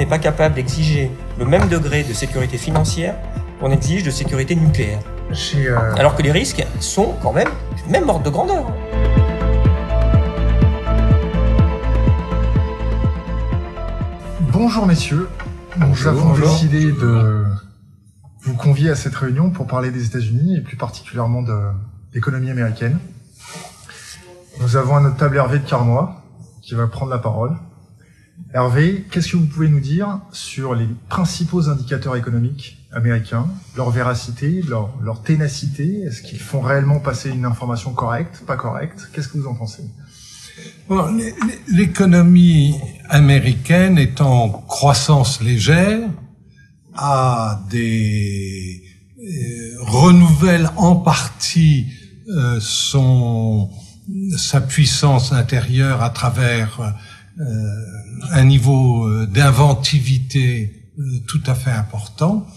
n'est pas capable d'exiger le même degré de sécurité financière qu'on exige de sécurité nucléaire. Alors que les risques sont quand même du même ordre de grandeur. Bonjour messieurs, nous avons décidé de vous convier à cette réunion pour parler des États-Unis et plus particulièrement de l'économie américaine. Nous avons à notre table Hervé de Carnoy qui va prendre la parole. Hervé, qu'est-ce que vous pouvez nous dire sur les principaux indicateurs économiques américains, leur véracité, leur ténacité? Est-ce qu'ils font réellement passer une information correcte, pas correcte? Qu'est-ce que vous en pensez? Bon, l'économie américaine est en croissance légère, renouvelle en partie sa puissance intérieure à travers un niveau d'inventivité tout à fait important,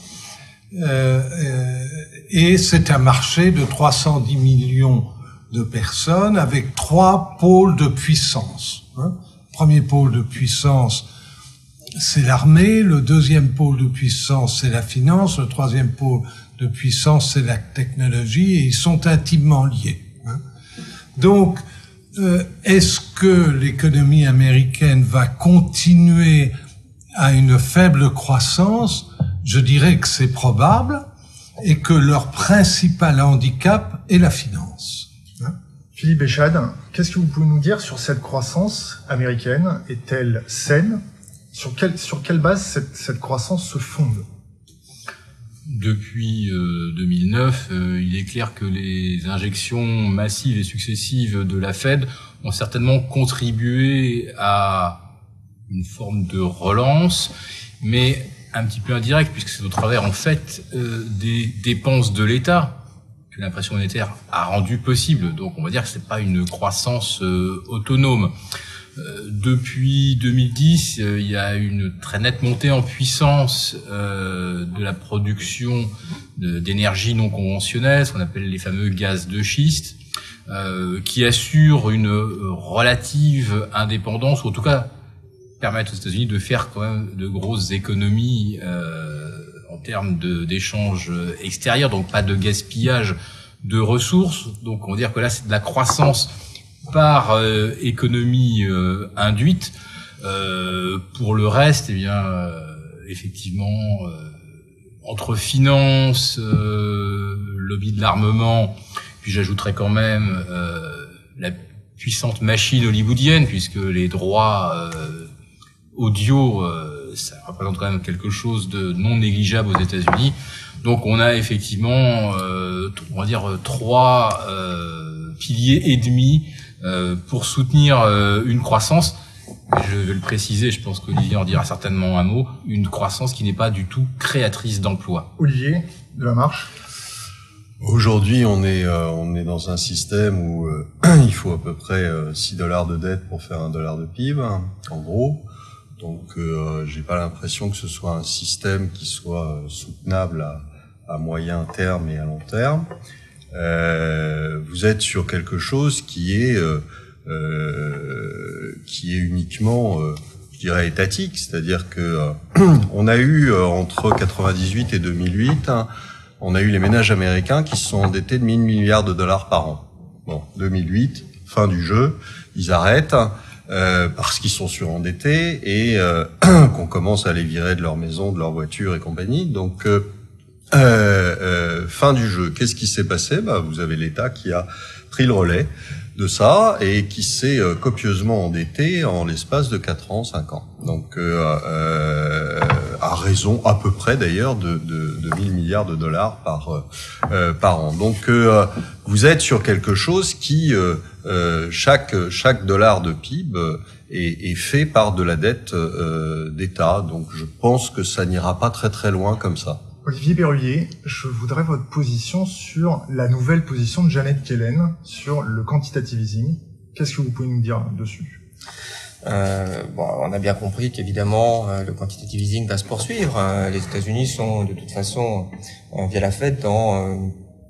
et c'est un marché de 310 millions de personnes avec 3 pôles de puissance. Premier pôle de puissance, c'est l'armée. Le deuxième pôle de puissance, c'est la finance. Le troisième pôle de puissance, c'est la technologie, et ils sont intimement liés. Donc, est-ce que l'économie américaine va continuer à une faible croissance? Je dirais que c'est probable, et que leur principal handicap est la finance. Philippe Béchade, qu'est-ce que vous pouvez nous dire sur cette croissance américaine? Est-elle saine? Sur quelle base cette croissance se fonde? Depuis 2009, il est clair que les injections massives et successives de la Fed ont certainement contribué à une forme de relance, mais un petit peu indirecte, puisque c'est au travers en fait des dépenses de l'État que l'impression monétaire a rendu possible. Donc on va dire que c'est pas une croissance autonome. Depuis 2010, il y a une très nette montée en puissance de la production d'énergie non conventionnelle, ce qu'on appelle les fameux gaz de schiste, qui assure une relative indépendance, ou en tout cas permettent aux États-Unis de faire quand même de grosses économies en termes d'échanges extérieurs, donc pas de gaspillage de ressources. Donc on va dire que là c'est de la croissance par économie induite. Pour le reste, eh bien effectivement entre finance, lobby de l'armement, puis j'ajouterais quand même la puissante machine hollywoodienne, puisque les droits audio, ça représente quand même quelque chose de non négligeable aux États-Unis. Donc on a effectivement, on va dire 3 piliers et demi pour soutenir une croissance. Je vais le préciser, je pense qu'Olivier en dira certainement un mot, une croissance qui n'est pas du tout créatrice d'emplois. Olivier, de la Marche. Aujourd'hui, on est dans un système où il faut à peu près $6 de dette pour faire $1 de PIB, en gros. Donc, j'ai pas l'impression que ce soit un système qui soit soutenable à moyen terme et à long terme. Vous êtes sur quelque chose qui est uniquement, je dirais, étatique, c'est-à-dire que on a eu entre 98 et 2008, on a eu les ménages américains qui se sont endettés de 1000 milliards de dollars par an. Bon, 2008, fin du jeu, ils arrêtent. Parce qu'ils sont surendettés et qu'on commence à les virer de leur maison, de leur voiture et compagnie. Donc, fin du jeu. Qu'est-ce qui s'est passé? Vous avez l'État qui a pris le relais de ça et qui s'est copieusement endetté en l'espace de 4 ans, 5 ans. Donc, à raison à peu près d'ailleurs de 1000 milliards de dollars par an. Donc, vous êtes sur quelque chose qui chaque dollar de PIB est fait par de la dette d'État. Donc je pense que ça n'ira pas très très loin comme ça. Olivier Berruyer, je voudrais votre position sur la nouvelle position de Janet Yellen sur le quantitative easing. Qu'est-ce que vous pouvez nous dire dessus? On a bien compris qu'évidemment le quantitative easing va se poursuivre. Les États-Unis sont de toute façon via la Fed dans une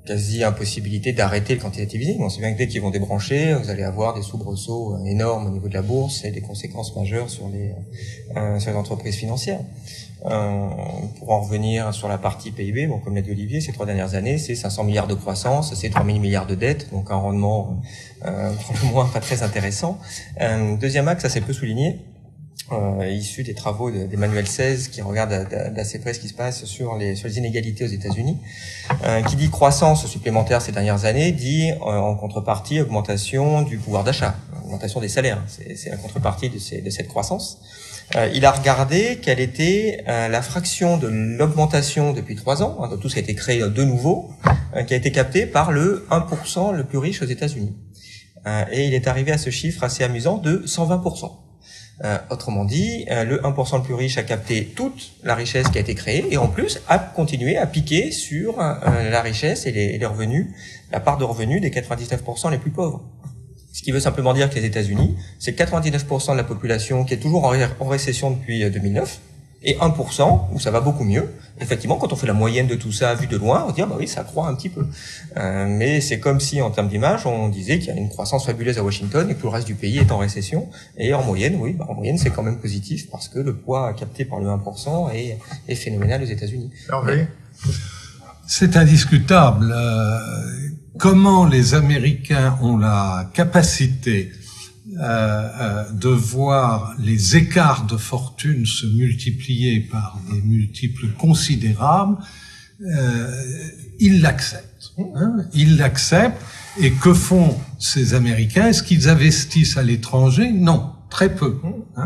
quasi impossibilité d'arrêter le quantitative easing. On sait bien que dès qu'ils vont débrancher, vous allez avoir des soubresauts énormes au niveau de la bourse et des conséquences majeures sur les entreprises financières. Pour en revenir sur la partie PIB, bon, comme l'a dit Olivier, ces 3 dernières années, c'est 500 milliards de croissance, c'est 3 000 milliards de dettes, donc un rendement probablement pas très intéressant. Deuxième axe, ça c'est peu souligné, issu des travaux d'Emmanuel XVI, qui regarde d'assez près ce qui se passe sur les inégalités aux États-Unis, qui dit croissance supplémentaire ces dernières années, dit en contrepartie augmentation du pouvoir d'achat, augmentation des salaires. C'est la contrepartie de cette croissance. Il a regardé quelle était la fraction de l'augmentation depuis 3 ans, de tout ce qui a été créé de nouveau, qui a été capté par le 1% le plus riche aux États-Unis. Et il est arrivé à ce chiffre assez amusant de 120%. Autrement dit, le 1% le plus riche a capté toute la richesse qui a été créée et en plus a continué à piquer sur la richesse et les revenus, la part de revenus des 99% les plus pauvres. Ce qui veut simplement dire que les États-Unis, c'est 99% de la population qui est toujours en récession depuis 2009 et 1% où ça va beaucoup mieux. Effectivement, quand on fait la moyenne de tout ça vu de loin, on se dit bah oui, ça croît un petit peu. Mais c'est comme si en termes d'image, on disait qu'il y a une croissance fabuleuse à Washington et que tout le reste du pays est en récession. Et en moyenne, oui, en moyenne, c'est quand même positif parce que le poids capté par le 1% est phénoménal aux États-Unis. Hervé ? C'est indiscutable. Comment les Américains ont la capacité de voir les écarts de fortune se multiplier par des multiples considérables, ils l'acceptent. Ils l'acceptent. Et que font ces Américains? Est-ce qu'ils investissent à l'étranger? Non, très peu.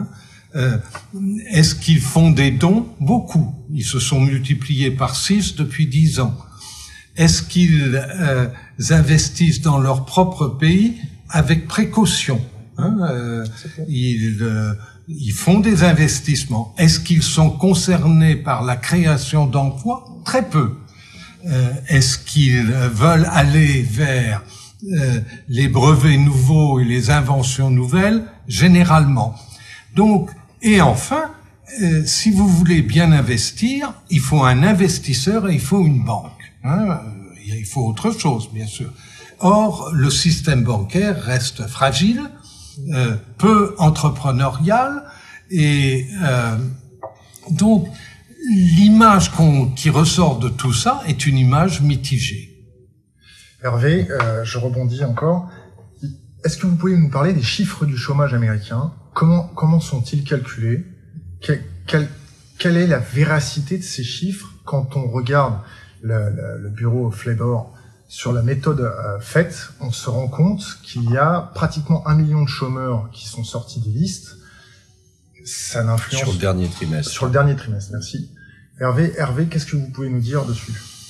Est-ce qu'ils font des dons? Beaucoup. Ils se sont multipliés par 6 depuis 10 ans. Est-ce qu'ils investissent dans leur propre pays? Avec précaution. Ils font des investissements. Est-ce qu'ils sont concernés par la création d'emplois? Très peu. Est-ce qu'ils veulent aller vers les brevets nouveaux et les inventions nouvelles? Généralement. Donc, et enfin, si vous voulez bien investir, il faut un investisseur et il faut une banque. Il faut autre chose, bien sûr. Or, le système bancaire reste fragile, peu entrepreneurial, et donc l'image qui ressort de tout ça est une image mitigée. Hervé, je rebondis encore. Est-ce que vous pouvez nous parler des chiffres du chômage américain? Comment sont-ils calculés? Quelle est la véracité de ces chiffres quand on regarde le bureau of Labor sur la méthode faite? On se rend compte qu'il y a pratiquement 1 million de chômeurs qui sont sortis des listes. Ça n'influence... Sur le dernier trimestre. Sur le dernier trimestre, merci. Hervé, qu'est-ce que vous pouvez nous dire dessus?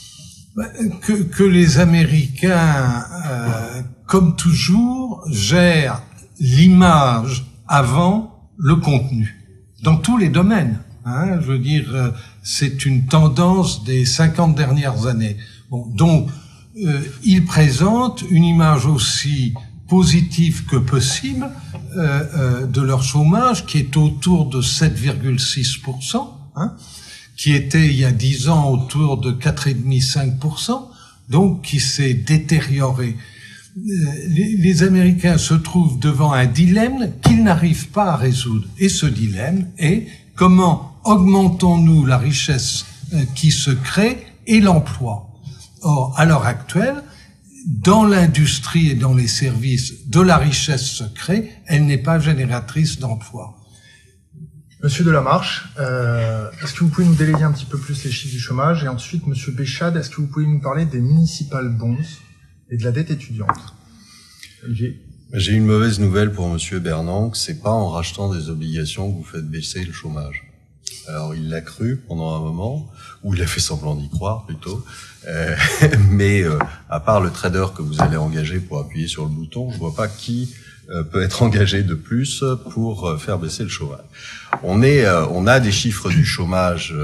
Que les Américains, comme toujours, gèrent l'image avant le contenu, dans tous les domaines. Je veux dire, c'est une tendance des 50 dernières années. Bon, donc, ils présentent une image aussi positive que possible de leur chômage, qui est autour de 7,6%, qui était il y a 10 ans autour de 4,5-5%, donc qui s'est détérioré. Les Américains se trouvent devant un dilemme qu'ils n'arrivent pas à résoudre. Et ce dilemme est comment augmentons-nous la richesse qui se crée et l'emploi. Or, à l'heure actuelle, dans l'industrie et dans les services, de la richesse se crée, elle n'est pas génératrice d'emploi. Monsieur Delamarche, est-ce que vous pouvez nous délayer un petit peu plus les chiffres du chômage? Et ensuite, Monsieur Béchade, est-ce que vous pouvez nous parler des municipal bonds et de la dette étudiante? Olivier? J'ai une mauvaise nouvelle pour Monsieur Bernanke, c'est pas en rachetant des obligations que vous faites baisser le chômage. Alors, il l'a cru pendant un moment, ou il a fait semblant d'y croire plutôt, mais à part le trader que vous allez engager pour appuyer sur le bouton, je vois pas qui peut être engagé de plus pour faire baisser le chômage. On a des chiffres du chômage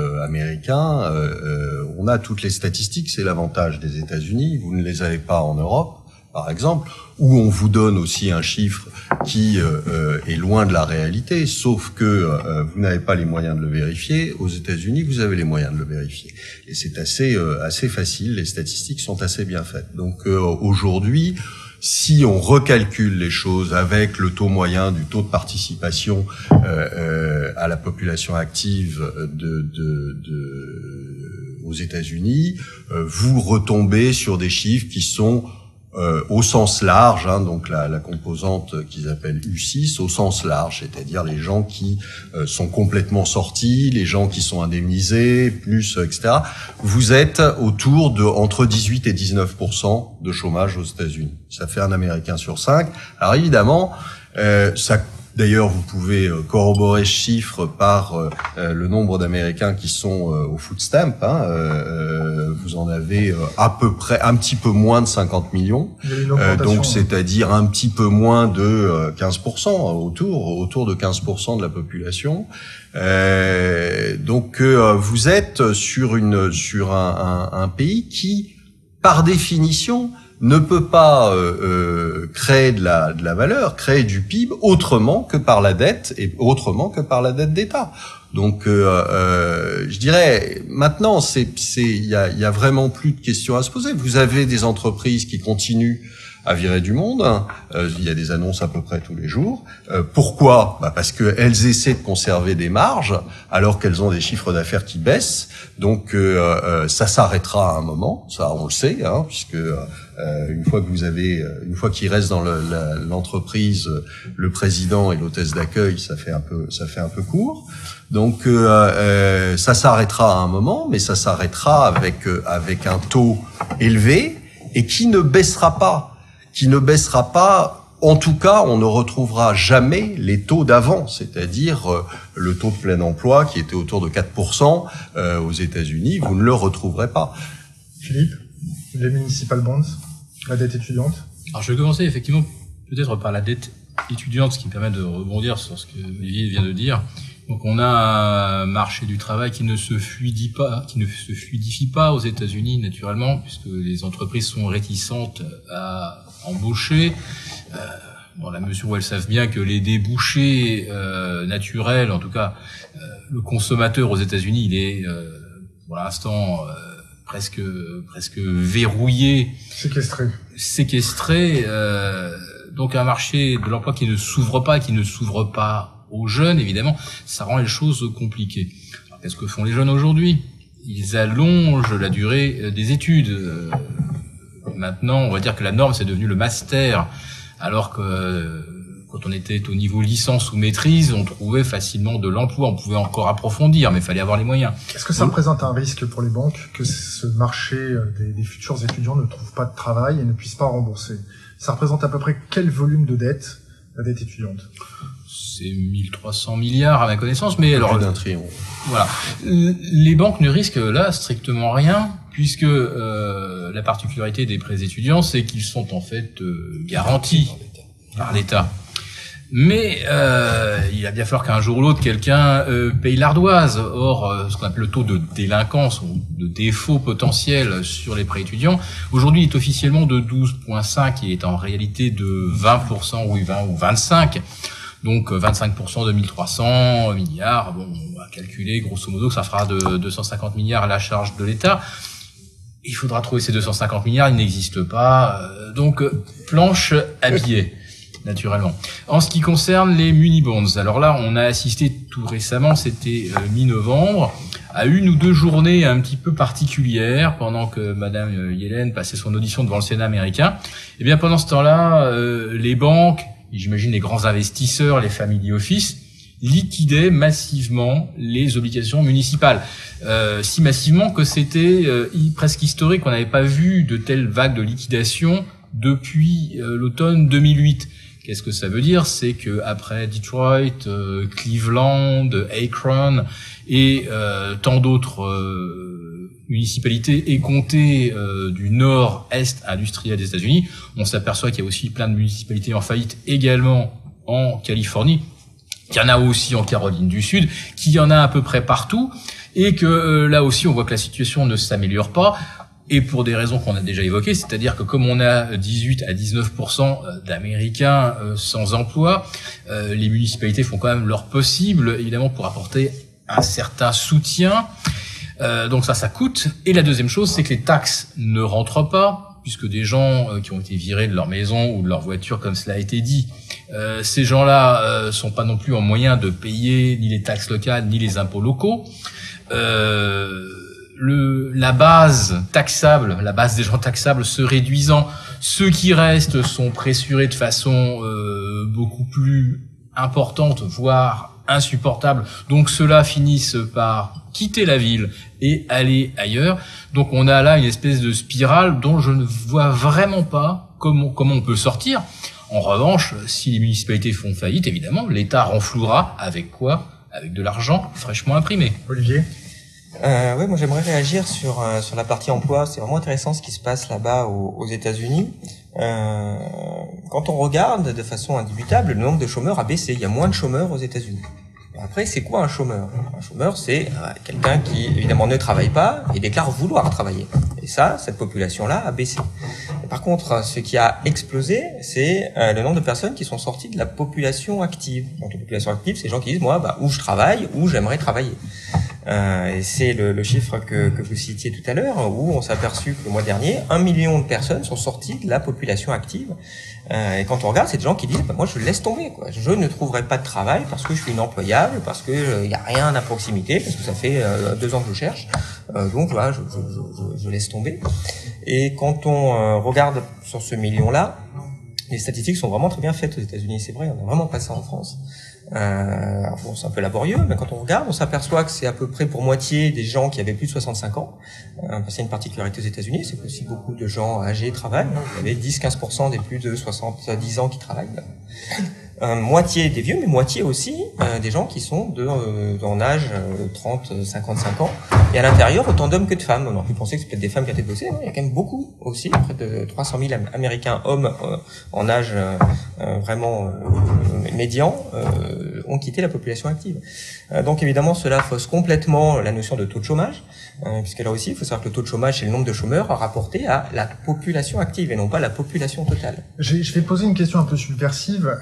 américain, on a toutes les statistiques, c'est l'avantage des États-Unis, vous ne les avez pas en Europe, par exemple, où on vous donne aussi un chiffre qui est loin de la réalité, sauf que vous n'avez pas les moyens de le vérifier. Aux États-Unis, vous avez les moyens de le vérifier. Et c'est assez facile, les statistiques sont assez bien faites. Donc aujourd'hui, si on recalcule les choses avec le taux moyen du taux de participation à la population active aux États-Unis, vous retombez sur des chiffres qui sont au sens large, hein, donc la composante qu'ils appellent U6 au sens large, c'est-à-dire les gens qui sont complètement sortis, les gens qui sont indemnisés, plus etc. Vous êtes autour de entre 18 et 19% de chômage aux États-Unis. Ça fait un Américain sur 5. Alors évidemment, d'ailleurs, vous pouvez corroborer ce chiffre par le nombre d'Américains qui sont au food stamp. Vous en avez à peu près un petit peu moins de 50 millions. Donc, c'est-à-dire un petit peu moins de 15%, autour de 15% de la population. Donc, vous êtes sur un pays qui, par définition, ne peut pas créer de la valeur, créer du PIB autrement que par la dette et autrement que par la dette d'État. Donc je dirais maintenant il y a vraiment plus de questions à se poser. Vous avez des entreprises qui continuent à virer du monde. Il y a des annonces à peu près tous les jours. Pourquoi ? Parce qu'elles essaient de conserver des marges alors qu'elles ont des chiffres d'affaires qui baissent. Donc ça s'arrêtera à un moment, ça on le sait, hein, puisque une fois qu'il reste dans l'entreprise le président et l'hôtesse d'accueil, ça fait un peu court. Donc ça s'arrêtera à un moment, mais ça s'arrêtera avec un taux élevé et qui ne baissera pas. En tout cas, on ne retrouvera jamais les taux d'avant, c'est-à-dire le taux de plein emploi qui était autour de 4% aux États-Unis, vous ne le retrouverez pas. Philippe, les municipal bonds, la dette étudiante. Alors je vais commencer effectivement peut-être par la dette étudiante, ce qui me permet de rebondir sur ce que Olivier vient de dire. Donc on a un marché du travail qui ne se fluidifie pas aux États-Unis naturellement, puisque les entreprises sont réticentes à embaucher, dans la mesure où elles savent bien que les débouchés naturels, en tout cas le consommateur aux États-Unis, il est pour l'instant presque verrouillé, séquestré. Donc un marché de l'emploi qui ne s'ouvre pas aux jeunes, évidemment, ça rend les choses compliquées. Alors, qu'est-ce que font les jeunes aujourd'hui ? Ils allongent la durée des études. Maintenant, on va dire que la norme, c'est devenu le master, alors que quand on était au niveau licence ou maîtrise, on trouvait facilement de l'emploi. On pouvait encore approfondir, mais il fallait avoir les moyens. Est-ce que ça représente un risque pour les banques que ce marché des futurs étudiants ne trouve pas de travail et ne puisse pas rembourser ? Ça représente à peu près quel volume de dette, la dette étudiante ? C'est 1300 milliards à ma connaissance, mais alors d'un trillion. Voilà, les banques ne risquent là strictement rien, puisque la particularité des prêts étudiants, c'est qu'ils sont en fait garantis par l'État. Mais il va bien falloir qu'un jour ou l'autre quelqu'un paye l'ardoise. Or, ce qu'on appelle le taux de délinquance ou de défaut potentiel sur les prêts étudiants, aujourd'hui, il est officiellement de 12,5, il est en réalité de 20%, ou 20 ou 25. Donc 25% de 1300 milliards, bon, on va calculer grosso modo que ça fera de 250 milliards à la charge de l'État. Il faudra trouver ces 250 milliards, ils n'existent pas. Donc planche à billets, naturellement. En ce qui concerne les muni-bonds, alors là, on a assisté tout récemment, c'était mi-novembre, à une ou deux journées un petit peu particulières pendant que Madame Yellen passait son audition devant le Sénat américain. Et bien pendant ce temps-là, les banques, j'imagine les grands investisseurs, les family office, liquidaient massivement les obligations municipales. Si massivement que c'était presque historique, on n'avait pas vu de telles vagues de liquidation depuis l'automne 2008. Qu'est-ce que ça veut dire ? C'est que après Detroit, Cleveland, Akron et tant d'autres municipalités et comtés du nord-est industriel des États-Unis, on s'aperçoit qu'il y a aussi plein de municipalités en faillite également en Californie, qu'il y en a aussi en Caroline du Sud, qu'il y en a à peu près partout, et que là aussi on voit que la situation ne s'améliore pas. et pour des raisons qu'on a déjà évoquées, c'est-à-dire que comme on a 18 à 19% d'Américains sans emploi, les municipalités font quand même leur possible, évidemment, pour apporter un certain soutien. Donc ça coûte. Et la deuxième chose, c'est que les taxes ne rentrent pas, puisque des gens qui ont été virés de leur maison ou de leur voiture, comme cela a été dit, ces gens-là sont pas non plus en moyen de payer ni les taxes locales ni les impôts locaux. La base taxable, la base des gens taxables se réduisant, ceux qui restent sont pressurés de façon beaucoup plus importante, voire insupportable. Donc ceux-là finissent par quitter la ville et aller ailleurs. Donc on a là une espèce de spirale dont je ne vois vraiment pas comment on peut sortir. En revanche, si les municipalités font faillite, évidemment, l'État renflouera avec quoi? Avec de l'argent fraîchement imprimé. Olivier? Oui, moi j'aimerais réagir sur la partie emploi. C'est vraiment intéressant ce qui se passe là-bas aux États-Unis. Quand on regarde de façon indubitable, le nombre de chômeurs a baissé. Il y a moins de chômeurs aux États-Unis. Après, c'est quoi un chômeur? Un chômeur, c'est quelqu'un qui, évidemment, ne travaille pas et déclare vouloir travailler. Et ça, cette population-là a baissé. Et par contre, ce qui a explosé, c'est le nombre de personnes qui sont sorties de la population active. Donc, la population active, c'est les gens qui disent, moi, où je travaille, où j'aimerais travailler. Et c'est le chiffre que vous citiez tout à l'heure, où on s'est aperçu que le mois dernier, 1 million de personnes sont sorties de la population active. Et quand on regarde, c'est des gens qui disent, moi je laisse tomber, quoi. Je ne trouverai pas de travail parce que je suis inemployable, parce que y a rien à proximité, parce que ça fait 2 ans que je cherche. Donc voilà, je laisse tomber. Et quand on regarde sur ce million-là, les statistiques sont vraiment très bien faites aux États-Unis, c'est vrai, on n'a vraiment pas ça en France. Alors bon, c'est un peu laborieux, mais quand on regarde, on s'aperçoit que c'est à peu près pour moitié des gens qui avaient plus de 65 ans. C'est une particularité aux États-Unis, c'est qu'aussi beaucoup de gens âgés travaillent. Vous avez 10-15% des plus de 70 ans qui travaillent. Moitié des vieux, mais moitié aussi des gens qui sont en âge 30-55 ans. Et à l'intérieur, autant d'hommes que de femmes. On aurait pu penser que c'est peut-être des femmes qui étaient bossées. Il y a quand même beaucoup aussi, près de 300 000 Américains hommes en âge vraiment médian ont quitté la population active. Donc évidemment, cela fausse complètement la notion de taux de chômage, puisque là aussi, il faut savoir que le taux de chômage, c'est le nombre de chômeurs rapporté à la population active et non pas la population totale. Je vais poser une question un peu subversive.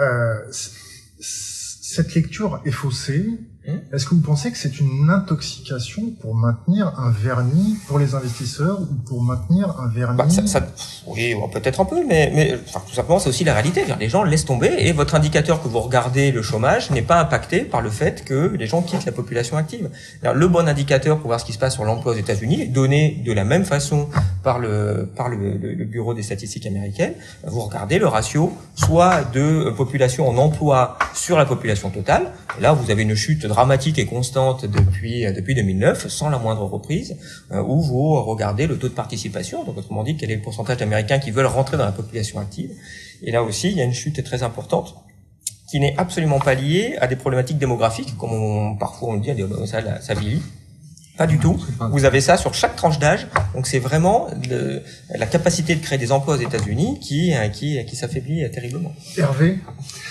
Cette lecture est faussée. Est-ce que vous pensez que c'est une intoxication pour maintenir un vernis pour les investisseurs ou pour maintenir un vernis oui, peut-être un peu, mais enfin, tout simplement, c'est aussi la réalité. Les gens laissent tomber et votre indicateur que vous regardez, le chômage, n'est pas impacté par le fait que les gens quittent la population active. Alors, le bon indicateur pour voir ce qui se passe sur l'emploi aux États-Unis est donné de la même façon par le Bureau des statistiques américaines. Vous regardez le ratio soit de population en emploi sur la population totale. Et là, vous avez une chute dramatique et constante depuis 2009, sans la moindre reprise, où vous regardez le taux de participation, donc autrement dit, quel est le pourcentage d'Américains qui veulent rentrer dans la population active. Et là aussi, il y a une chute très importante qui n'est absolument pas liée à des problématiques démographiques, comme parfois on le dit, ça vieillit. Pas du tout. Vous avez ça sur chaque tranche d'âge. Donc c'est vraiment la capacité de créer des emplois aux États-Unis qui s'affaiblit terriblement. Hervé?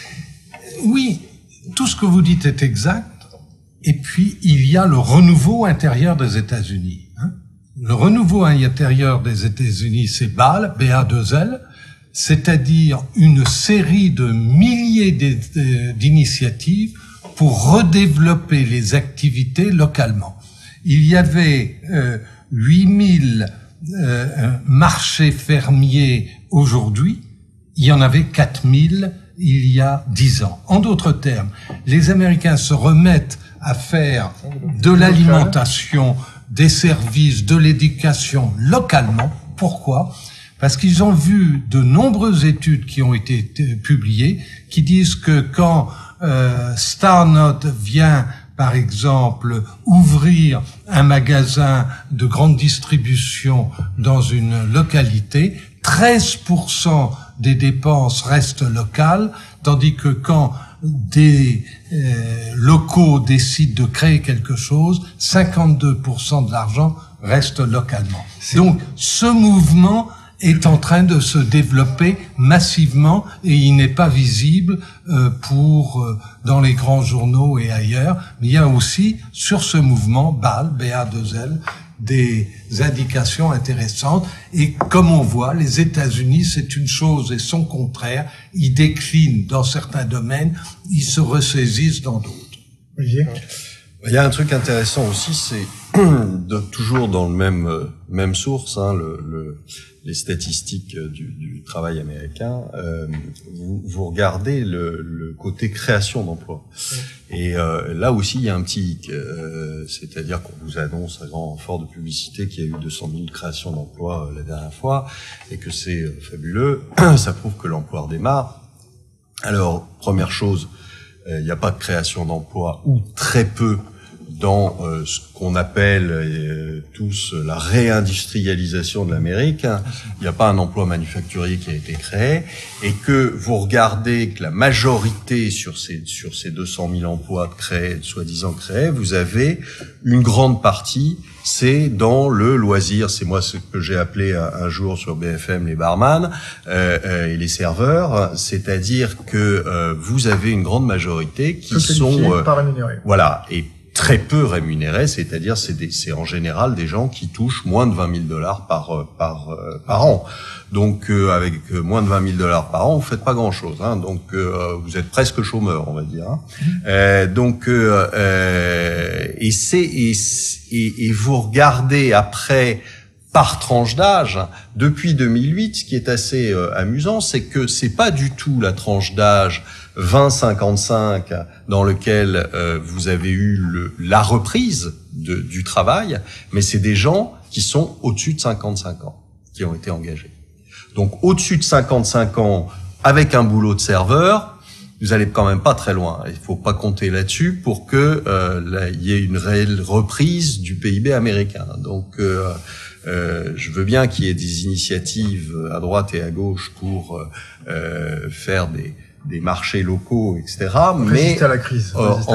Oui, tout ce que vous dites est exact. Et puis, il y a le renouveau intérieur des États-Unis. Le renouveau intérieur des États-Unis, c'est BAL, B-A-2-L, c'est-à-dire une série de milliers d'initiatives pour redévelopper les activités localement. Il y avait 8000 marchés fermiers aujourd'hui, il y en avait 4000 il y a 10 ans. En d'autres termes, les Américains se remettent à faire de l'alimentation, des services, de l'éducation localement. Pourquoi? Parce qu'ils ont vu de nombreuses études qui ont été publiées qui disent que quand Starnote vient, par exemple, ouvrir un magasin de grande distribution dans une localité, 13% des dépenses restent locales, tandis que quand des locaux décident de créer quelque chose, 52% de l'argent reste localement. Donc, ce mouvement est en train de se développer massivement et il n'est pas visible dans les grands journaux et ailleurs. Mais il y a aussi, sur ce mouvement, BAL, B-A-2-L, des indications intéressantes. Et comme on voit, les États-Unis, c'est une chose et son contraire. Ils déclinent dans certains domaines, ils se ressaisissent dans d'autres. Olivier ? Il y a un truc intéressant aussi, c'est toujours dans le même source, hein, les statistiques du travail américain. Vous regardez le côté création d'emplois. Et là aussi, il y a un petit hic. C'est-à-dire qu'on vous annonce à grand renfort de publicité qu'il y a eu 200 000 créations d'emplois la dernière fois, et que c'est fabuleux. Ça prouve que l'emploi redémarre. Alors, première chose, il n'y a pas de création d'emplois, ou très peu, dans ce qu'on appelle tous la réindustrialisation de l'Amérique. Il n'y a pas un emploi manufacturier qui a été créé, et que vous regardez que la majorité sur ces 200 000 emplois soi-disant créés, vous avez une grande partie, c'est dans le loisir. C'est moi ce que j'ai appelé un jour sur BFM les barman et les serveurs, c'est-à-dire que vous avez une grande majorité qui sont pas rémunérés. Voilà, et très peu rémunérés, c'est-à-dire c'est en général des gens qui touchent moins de $20 000 par an. Donc avec moins de $20 000 par an, vous faites pas grand-chose, hein. Donc vous êtes presque chômeur, on va dire, hein. Et vous regardez après par tranche d'âge, depuis 2008, ce qui est assez amusant, c'est que c'est pas du tout la tranche d'âge 20-55 dans lequel vous avez eu la reprise du travail, mais c'est des gens qui sont au-dessus de 55 ans qui ont été engagés. Donc au-dessus de 55 ans, avec un boulot de serveur, vous allez quand même pas très loin. Il faut pas compter là-dessus pour que il y ait une réelle reprise du PIB américain. Donc je veux bien qu'il y ait des initiatives à droite et à gauche pour faire des marchés locaux, etc. Résister à la crise.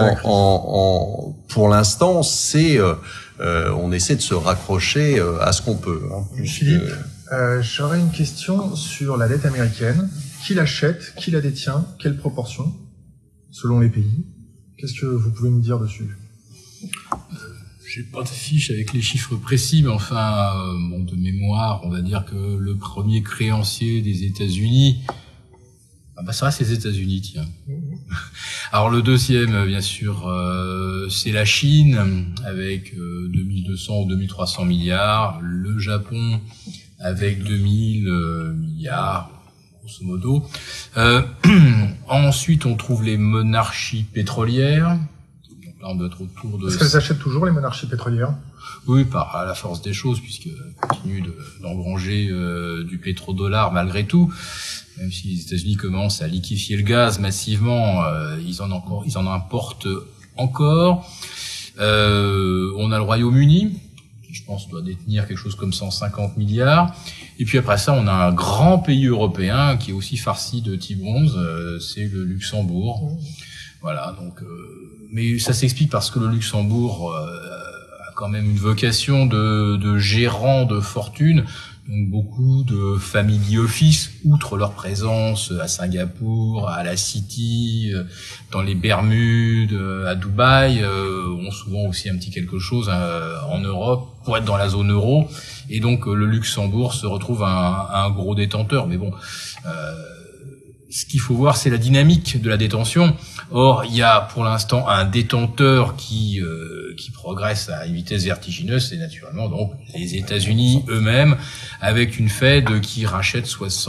Pour l'instant, c'est on essaie de se raccrocher à ce qu'on peut. Hein, Philippe, j'aurais une question sur la dette américaine. Qui l'achète, qui la détient, quelle proportion, selon les pays? Qu'est-ce que vous pouvez nous dire dessus? J'ai pas de fiche avec les chiffres précis, mais enfin, de mémoire, on va dire que le premier créancier des États-Unis, ça reste les États-Unis, tiens. Alors le deuxième, bien sûr, c'est la Chine, avec 2200 ou 2300 milliards. Le Japon, avec 2000 milliards, grosso modo. Ensuite, on trouve les monarchies pétrolières. Donc là, on doit être autour de... Est-ce qu'elles achètent toujours les monarchies pétrolières? Oui, à la force des choses, puisqu'elles continuent d'engranger du pétrodollar malgré tout. Même si les États-Unis commencent à liquéfier le gaz massivement, ils en importent encore. On a le Royaume-Uni, qui je pense doit détenir quelque chose comme 150 milliards. Et puis après ça, on a un grand pays européen qui est aussi farci de T-bonds, c'est le Luxembourg. Voilà, donc mais ça s'explique parce que le Luxembourg a quand même une vocation de gérant de fortune. Donc beaucoup de family office, outre leur présence à Singapour, à la City, dans les Bermudes, à Dubaï, ont souvent aussi un petit quelque chose en Europe pour être dans la zone euro. Et donc le Luxembourg se retrouve un gros détenteur. Mais bon, ce qu'il faut voir, c'est la dynamique de la détention. Or, il y a pour l'instant un détenteur qui progresse à une vitesse vertigineuse, c'est naturellement donc les États-Unis eux-mêmes, avec une Fed qui rachète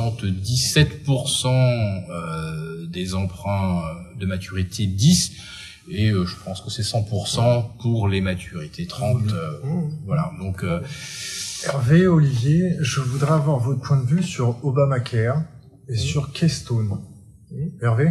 77% des emprunts de maturité 10, et je pense que c'est 100% pour les maturités 30. Voilà. Donc Hervé, Olivier, je voudrais avoir votre point de vue sur Obamacare et sur Keystone. Hervé?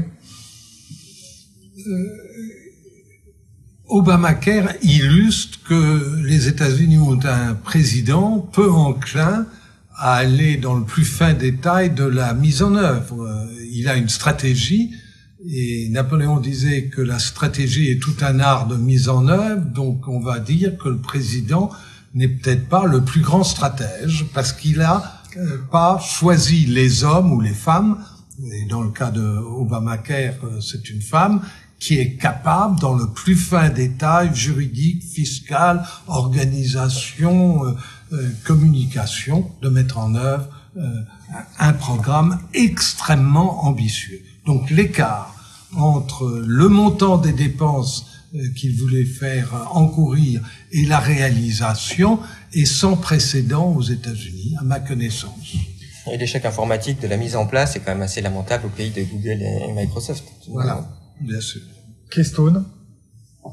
Obamacare illustre que les États-Unis ont un président peu enclin à aller dans le plus fin détail de la mise en œuvre. Il a une stratégie, et Napoléon disait que la stratégie est tout un art de mise en œuvre, donc on va dire que le président n'est peut-être pas le plus grand stratège, parce qu'il a pas choisi les hommes ou les femmes, et dans le cas de Obamacare, c'est une femme, qui est capable, dans le plus fin détail, juridique, fiscal, organisation, communication, de mettre en œuvre un programme extrêmement ambitieux. Donc l'écart entre le montant des dépenses qu'il voulait faire encourir et la réalisation est sans précédent aux États-Unis, à ma connaissance. Et l'échec informatique de la mise en place est quand même assez lamentable au pays de Google et Microsoft. Voilà, bien sûr. Keystone. Comment ?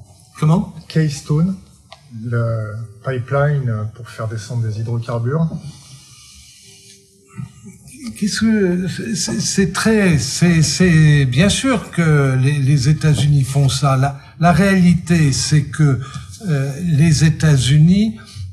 Keystone, le pipeline pour faire descendre des hydrocarbures. C'est bien sûr que les États-Unis font ça. La réalité, c'est que les États-Unis,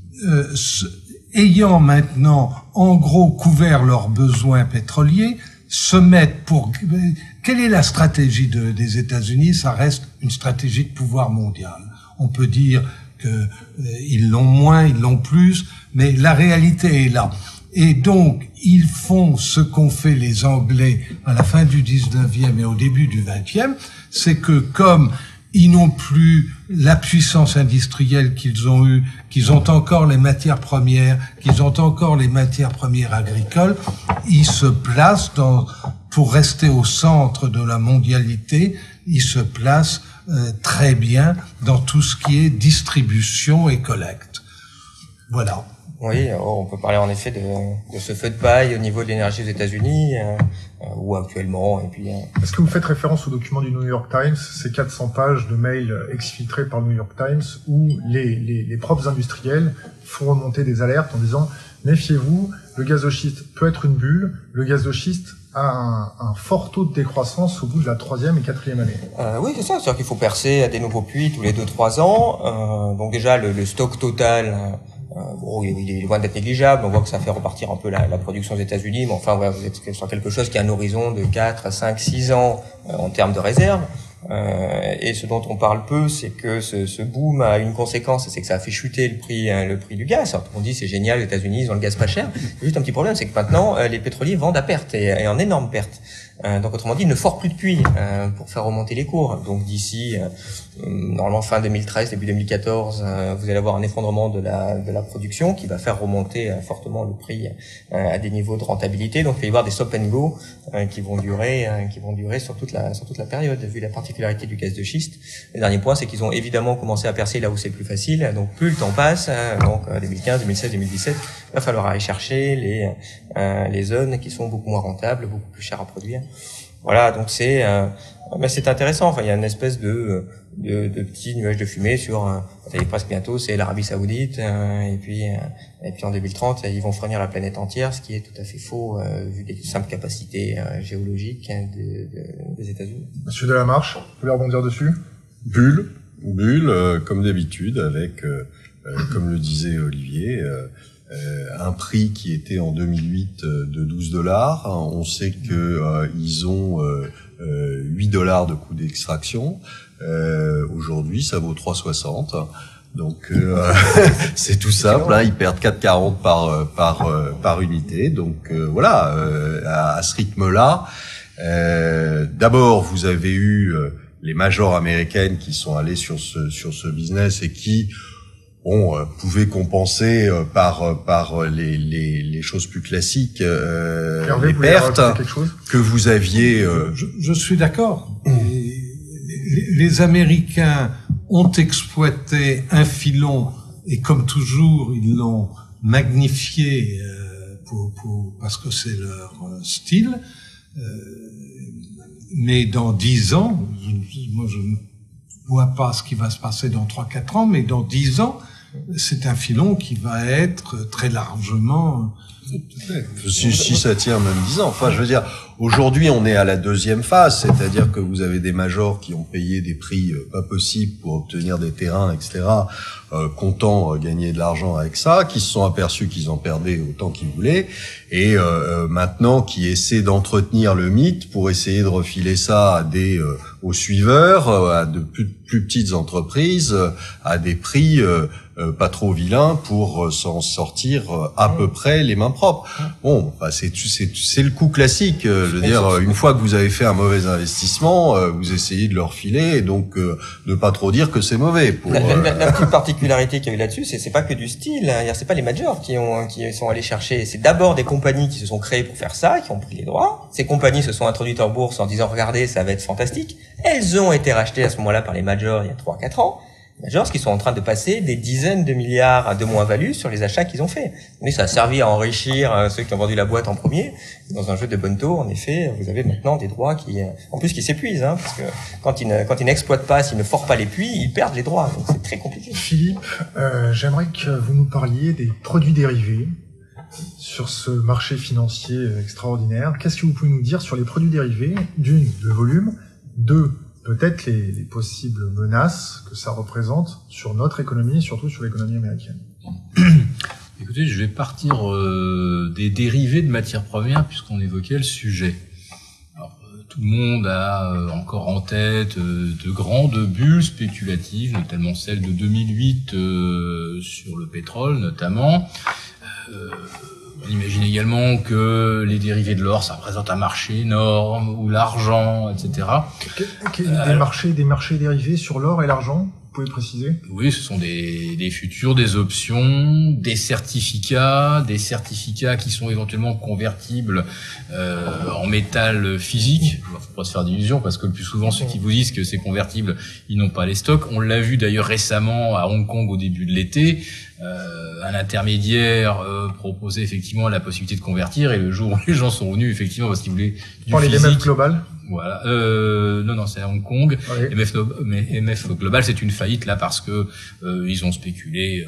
ayant maintenant en gros couvert leurs besoins pétroliers, se mettent pour... Quelle est la stratégie des États-Unis ? Ça reste une stratégie de pouvoir mondial. On peut dire que ils l'ont moins, ils l'ont plus, mais la réalité est là. Et donc, ils font ce qu'ont fait les Anglais à la fin du 19e et au début du 20e, c'est que comme ils n'ont plus la puissance industrielle qu'ils ont eue, qu'ils ont encore les matières premières, qu'ils ont encore les matières premières agricoles, ils se placent pour rester au centre de la mondialité, ils se placent très bien dans tout ce qui est distribution et collecte. Voilà. Oui, on peut parler en effet de ce feu de paille au niveau de l'énergie aux États-Unis, ou actuellement. Et puis. Est-ce que vous faites référence au document du New York Times, ces 400 pages de mails exfiltrés par le New York Times, où les propres industriels font remonter des alertes en disant méfiez-vous, le gaz de schiste peut être une bulle, le gaz de schiste a un fort taux de décroissance au bout de la 3e et 4e année. Oui, c'est ça. C'est-à-dire qu'il faut percer à des nouveaux puits tous les 2-3 ans. Donc déjà, le stock total. Bon, il est loin d'être négligeable. On voit que ça fait repartir un peu la production aux États-Unis, mais enfin, voilà, vous êtes sur quelque chose qui a un horizon de 4, 5, 6 ans en termes de réserve. Et ce dont on parle peu, c'est que ce boom a une conséquence, c'est que ça a fait chuter le prix du gaz. Alors, on dit c'est génial, les États-Unis ils ont le gaz pas cher. Il y a juste un petit problème, c'est que maintenant les pétroliers vendent à perte et en énorme perte. Donc autrement dit, ils ne forent plus de puits pour faire remonter les cours. Donc d'ici normalement fin 2013, début 2014, vous allez avoir un effondrement de la production qui va faire remonter fortement le prix à des niveaux de rentabilité. Donc il va y avoir des stop and go qui vont durer sur toute la période, vu la particularité du gaz de schiste. Le dernier point, c'est qu'ils ont évidemment commencé à percer là où c'est le plus facile. Donc plus le temps passe, donc 2015, 2016, 2017, il va falloir aller chercher les zones qui sont beaucoup moins rentables, beaucoup plus chères à produire. Voilà, donc c'est intéressant. Enfin, il y a une espèce de petit nuage de fumée sur ça y est presque bientôt, c'est l'Arabie Saoudite et puis en 2030, ils vont fournir la planète entière, ce qui est tout à fait faux vu les simples capacités géologiques des États-Unis. Monsieur Delamarche, vous voulez rebondir dessus ? Bulle, comme d'habitude, avec, comme le disait Olivier, un prix qui était en 2008 de $12. On sait que ils ont $8 de coût d'extraction. Aujourd'hui, ça vaut 3,60. Donc c'est tout simple. Hein, ils perdent 4,40 par unité. Donc voilà, à ce rythme-là. D'abord, vous avez eu les majors américaines qui sont allées sur ce business et qui pouvaient compenser par les choses plus classiques Hervé, les pertes que vous aviez. Je suis d'accord. Les Américains ont exploité un filon et comme toujours ils l'ont magnifié parce que c'est leur style. Mais dans 10 ans, moi je ne vois pas ce qui va se passer dans 3-4 ans, mais dans 10 ans, c'est un filon qui va être très largement... Si ça tient même 10 ans. Enfin, je veux dire, aujourd'hui, on est à la deuxième phase, c'est-à-dire que vous avez des majors qui ont payé des prix pas possibles pour obtenir des terrains, etc., comptant gagner de l'argent avec ça, qui se sont aperçus qu'ils en perdaient autant qu'ils voulaient, et maintenant qui essaient d'entretenir le mythe pour essayer de refiler ça aux suiveurs, à de plus petites entreprises, à des prix pas trop vilain pour s'en sortir à peu près les mains propres. Bon, bah, c'est le coup classique. Je veux dire, une fois que vous avez fait un mauvais investissement, vous essayez de le refiler, et donc ne pas trop dire que c'est mauvais. La petite particularité qu'il y a eu là-dessus, c'est pas que du style. C'est pas les majors qui sont allés chercher. C'est d'abord des compagnies qui se sont créées pour faire ça, qui ont pris les droits. Ces compagnies se sont introduites en bourse en disant regardez, ça va être fantastique. Elles ont été rachetées à ce moment-là par les majors il y a 3-4 ans. Majors qui sont en train de passer des dizaines de milliards de moins-value sur les achats qu'ils ont fait. Mais ça a servi à enrichir ceux qui ont vendu la boîte en premier. Dans un jeu de bonne taux, en effet, vous avez maintenant des droits qui s'épuisent, parce que quand ils n'exploitent pas, s'ils ne forent pas les puits, ils perdent les droits. Donc c'est très compliqué. Philippe, j'aimerais que vous nous parliez des produits dérivés sur ce marché financier extraordinaire. Qu'est-ce que vous pouvez nous dire sur les produits dérivés? D'une, le volume. Deux, peut-être les possibles menaces que ça représente sur notre économie et surtout sur l'économie américaine. Écoutez, je vais partir des dérivés de matières premières puisqu'on évoquait le sujet. Alors, tout le monde a encore en tête de grandes bulles spéculatives, notamment celle de 2008 sur le pétrole notamment. On imagine également que les dérivés de l'or, ça représente un marché énorme, ou l'argent, etc. Des marchés dérivés sur l'or et l'argent, vous pouvez préciser? Oui, ce sont des futurs, des options, des certificats qui sont éventuellement convertibles en métal physique. Il faut pas se faire d'illusions parce que le plus souvent, ceux qui vous disent que c'est convertible, ils n'ont pas les stocks. On l'a vu d'ailleurs récemment à Hong Kong au début de l'été. Un intermédiaire proposait effectivement la possibilité de convertir, et le jour où les gens sont venus effectivement parce qu'ils voulaient du physique. Les MF Global. Voilà. Non, c'est à Hong Kong. Oui. MF Global, c'est une faillite là parce que ils ont spéculé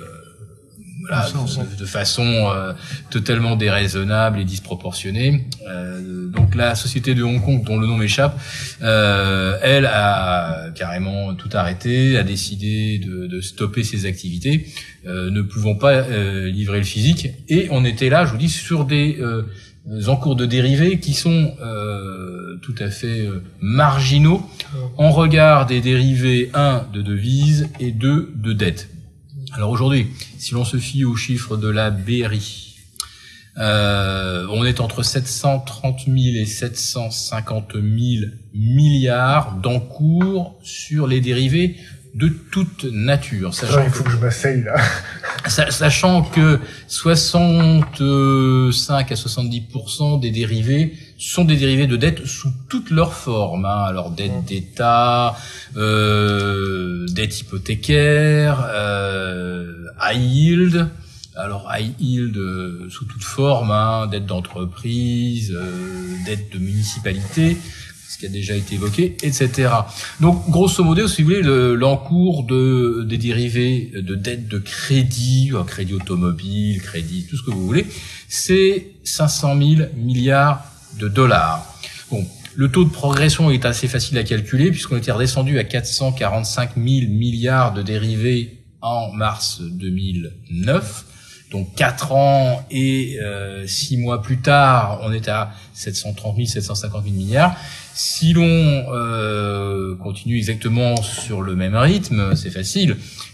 de façon totalement déraisonnable et disproportionnée. Donc la société de Hong Kong, dont le nom m'échappe, elle a carrément tout arrêté, a décidé de stopper ses activités, ne pouvant pas livrer le physique. Et on était là, je vous dis, sur des encours de dérivés qui sont tout à fait marginaux en regard des dérivés 1 de devises et 2 de dette. Alors aujourd'hui, si l'on se fie aux chiffres de la BRI, on est entre 730 000 et 750 000 milliards d'encours sur les dérivés de toute nature. Il faut que je m'asseye là. Sachant que 65 à 70% des dérivés sont des dérivés de dette sous toutes leurs formes. Alors dette d'État, dette hypothécaire, high yield. Alors high yield sous toute forme, dette d'entreprise, dette de municipalité, ce qui a déjà été évoqué, etc. Donc grosso modo, si vous voulez, l'encours des dérivés de dette de crédit automobile, crédit, tout ce que vous voulez, c'est 500 000 milliards de dollars. Bon, le taux de progression est assez facile à calculer puisqu'on était redescendu à 445 000 milliards de dérivés en mars 2009. Donc 4 ans et 6 mois plus tard, on est à 730 000, 750 000 milliards. Si l'on continue exactement sur le même rythme, c'est facile.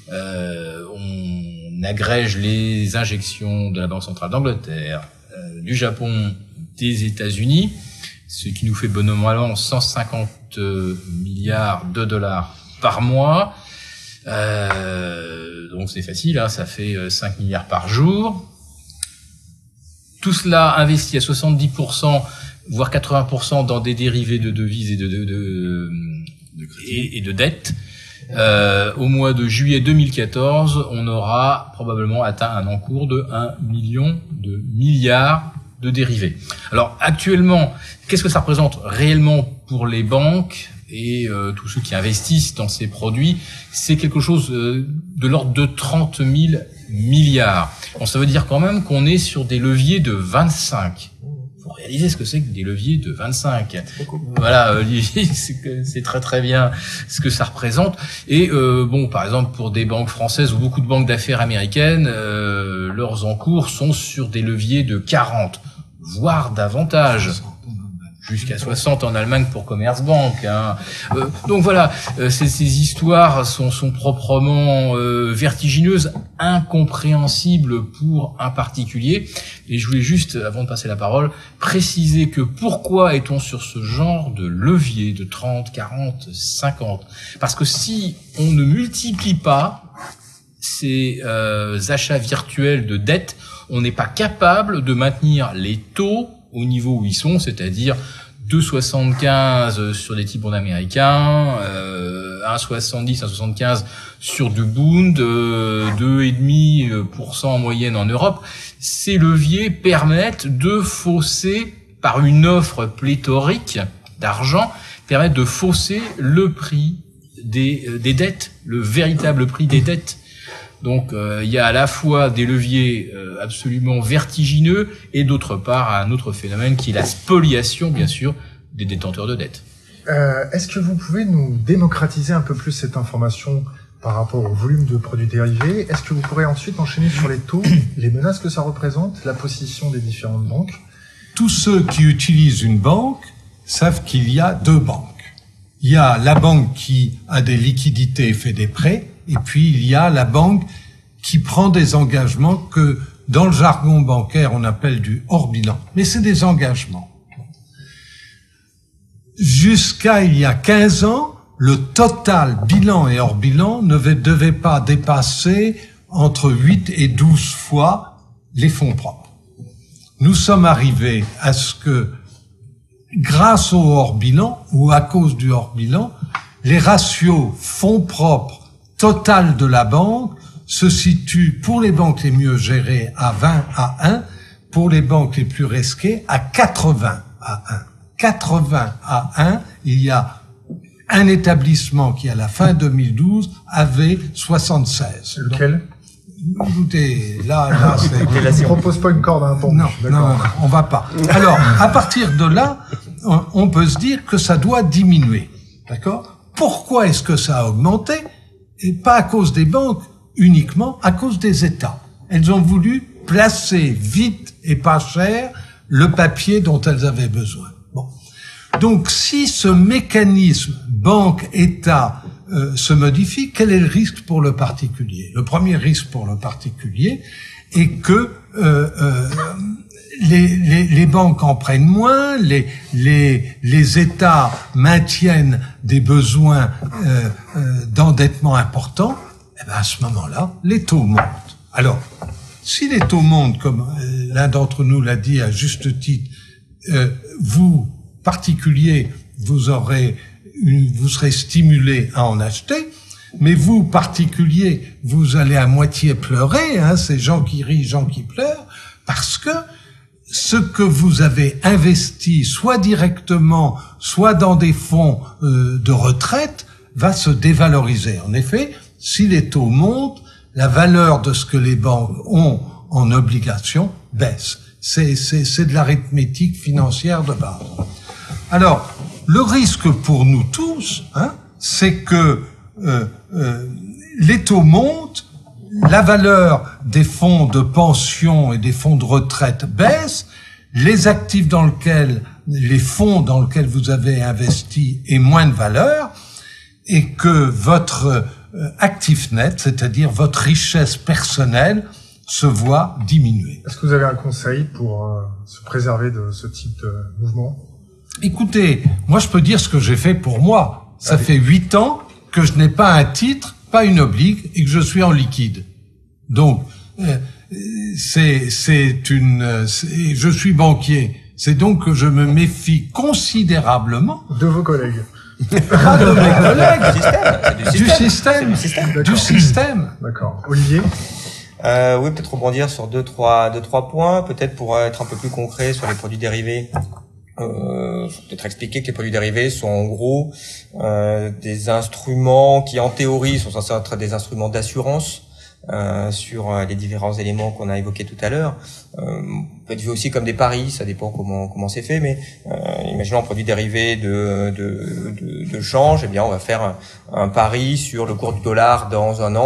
On agrège les injections de la Banque centrale d'Angleterre, du Japon, des États-Unis, ce qui nous fait bonnement 150 milliards de dollars par mois. Donc c'est facile, ça fait 5 milliards par jour. Tout cela investi à 70%, voire 80% dans des dérivés de devises et de dettes. Au mois de juillet 2014, on aura probablement atteint un encours de 1 million de milliards de dérivés. Alors actuellement, qu'est-ce que ça représente réellement pour les banques et tous ceux qui investissent dans ces produits? C'est quelque chose de l'ordre de 30 000 milliards. Bon, ça veut dire quand même qu'on est sur des leviers de 25. Faut réaliser ce que c'est que des leviers de 25. Voilà, c'est très très bien ce que ça représente. Et bon, par exemple, pour des banques françaises ou beaucoup de banques d'affaires américaines, leurs encours sont sur des leviers de 40, voire davantage. jusqu'à 60 en Allemagne pour Commerzbank. Hein. Donc voilà, ces histoires sont proprement vertigineuses, incompréhensibles pour un particulier. Et je voulais juste, avant de passer la parole, préciser que pourquoi est-on sur ce genre de levier de 30, 40, 50 ? Parce que si on ne multiplie pas ces achats virtuels de dette, on n'est pas capable de maintenir les taux au niveau où ils sont, c'est-à-dire 2,75 sur des T-bonds américains, 1,70, 1,75 sur du Bund, 2,5% en moyenne en Europe. Ces leviers permettent de fausser, par une offre pléthorique d'argent, permettent de fausser le prix des dettes, le véritable prix des dettes. Donc il y a à la fois des leviers absolument vertigineux et d'autre part un autre phénomène qui est la spoliation, bien sûr, des détenteurs de dettes. Est-ce que vous pouvez nous démocratiser un peu plus cette information par rapport au volume de produits dérivés? Est-ce que vous pourrez ensuite enchaîner sur les taux, les menaces que ça représente, la position des différentes banques? Tous ceux qui utilisent une banque savent qu'il y a deux banques. Il y a la banque qui a des liquidités et fait des prêts, et puis il y a la banque qui prend des engagements que dans le jargon bancaire on appelle du hors bilan. Mais c'est des engagements. Jusqu'à il y a 15 ans, le total bilan et hors bilan ne devait pas dépasser entre 8 et 12 fois les fonds propres. Nous sommes arrivés à ce que, grâce au hors bilan ou à cause du hors bilan, les ratios fonds propres total de la banque se situe pour les banques les mieux gérées à 20 à 1, pour les banques les plus risquées à 80 à 1. 80 à 1, il y a un établissement qui à la fin 2012 avait 76. Lequel? Écoutez, là, je ne propose pas une corde à un pont. Non, on va pas. Alors, à partir de là, on peut se dire que ça doit diminuer. D'accord? Pourquoi est-ce que ça a augmenté? Et pas à cause des banques uniquement, à cause des États. Elles ont voulu placer vite et pas cher le papier dont elles avaient besoin. Bon. Donc, si ce mécanisme banque-État se modifie, quel est le risque pour le particulier? Le premier risque pour le particulier est que les banques en prennent moins, les États maintiennent des besoins d'endettement importants, et bien à ce moment-là, les taux montent. Alors, si les taux montent, comme l'un d'entre nous l'a dit à juste titre, vous, particuliers, vous serez stimulé à en acheter, mais vous, particuliers, vous allez à moitié pleurer, hein, c'est gens qui rient, gens qui pleurent, parce que ce que vous avez investi, soit directement, soit dans des fonds de retraite, va se dévaloriser. En effet, si les taux montent, la valeur de ce que les banques ont en obligation baisse. C'est de l'arithmétique financière de base. Alors, le risque pour nous tous, hein, c'est que les taux montent, la valeur des fonds de pension et des fonds de retraite baisse, les actifs les fonds dans lesquels vous avez investi aient moins de valeur, et que votre actif net, c'est-à-dire votre richesse personnelle, se voit diminuer. Est-ce que vous avez un conseil pour se préserver de ce type de mouvement? Écoutez, moi je peux dire ce que j'ai fait pour moi. Ça fait 8 ans que je n'ai pas un titre, pas une oblique, et que je suis en liquide. Donc, je suis banquier. C'est donc que je me méfie considérablement de vos collègues. Pas de mes collègues. Du système. D'accord. Olivier? Oui, peut-être rebondir sur deux, trois points, peut-être pour être un peu plus concret sur les produits dérivés. Faut peut-être expliquer que les produits dérivés sont en gros des instruments qui, en théorie, sont censés être des instruments d'assurance sur les différents éléments qu'on a évoqués tout à l'heure. Peut être vu aussi comme des paris, ça dépend comment c'est fait, mais imaginons un produit dérivé de change, eh bien on va faire un pari sur le cours du dollar dans un an.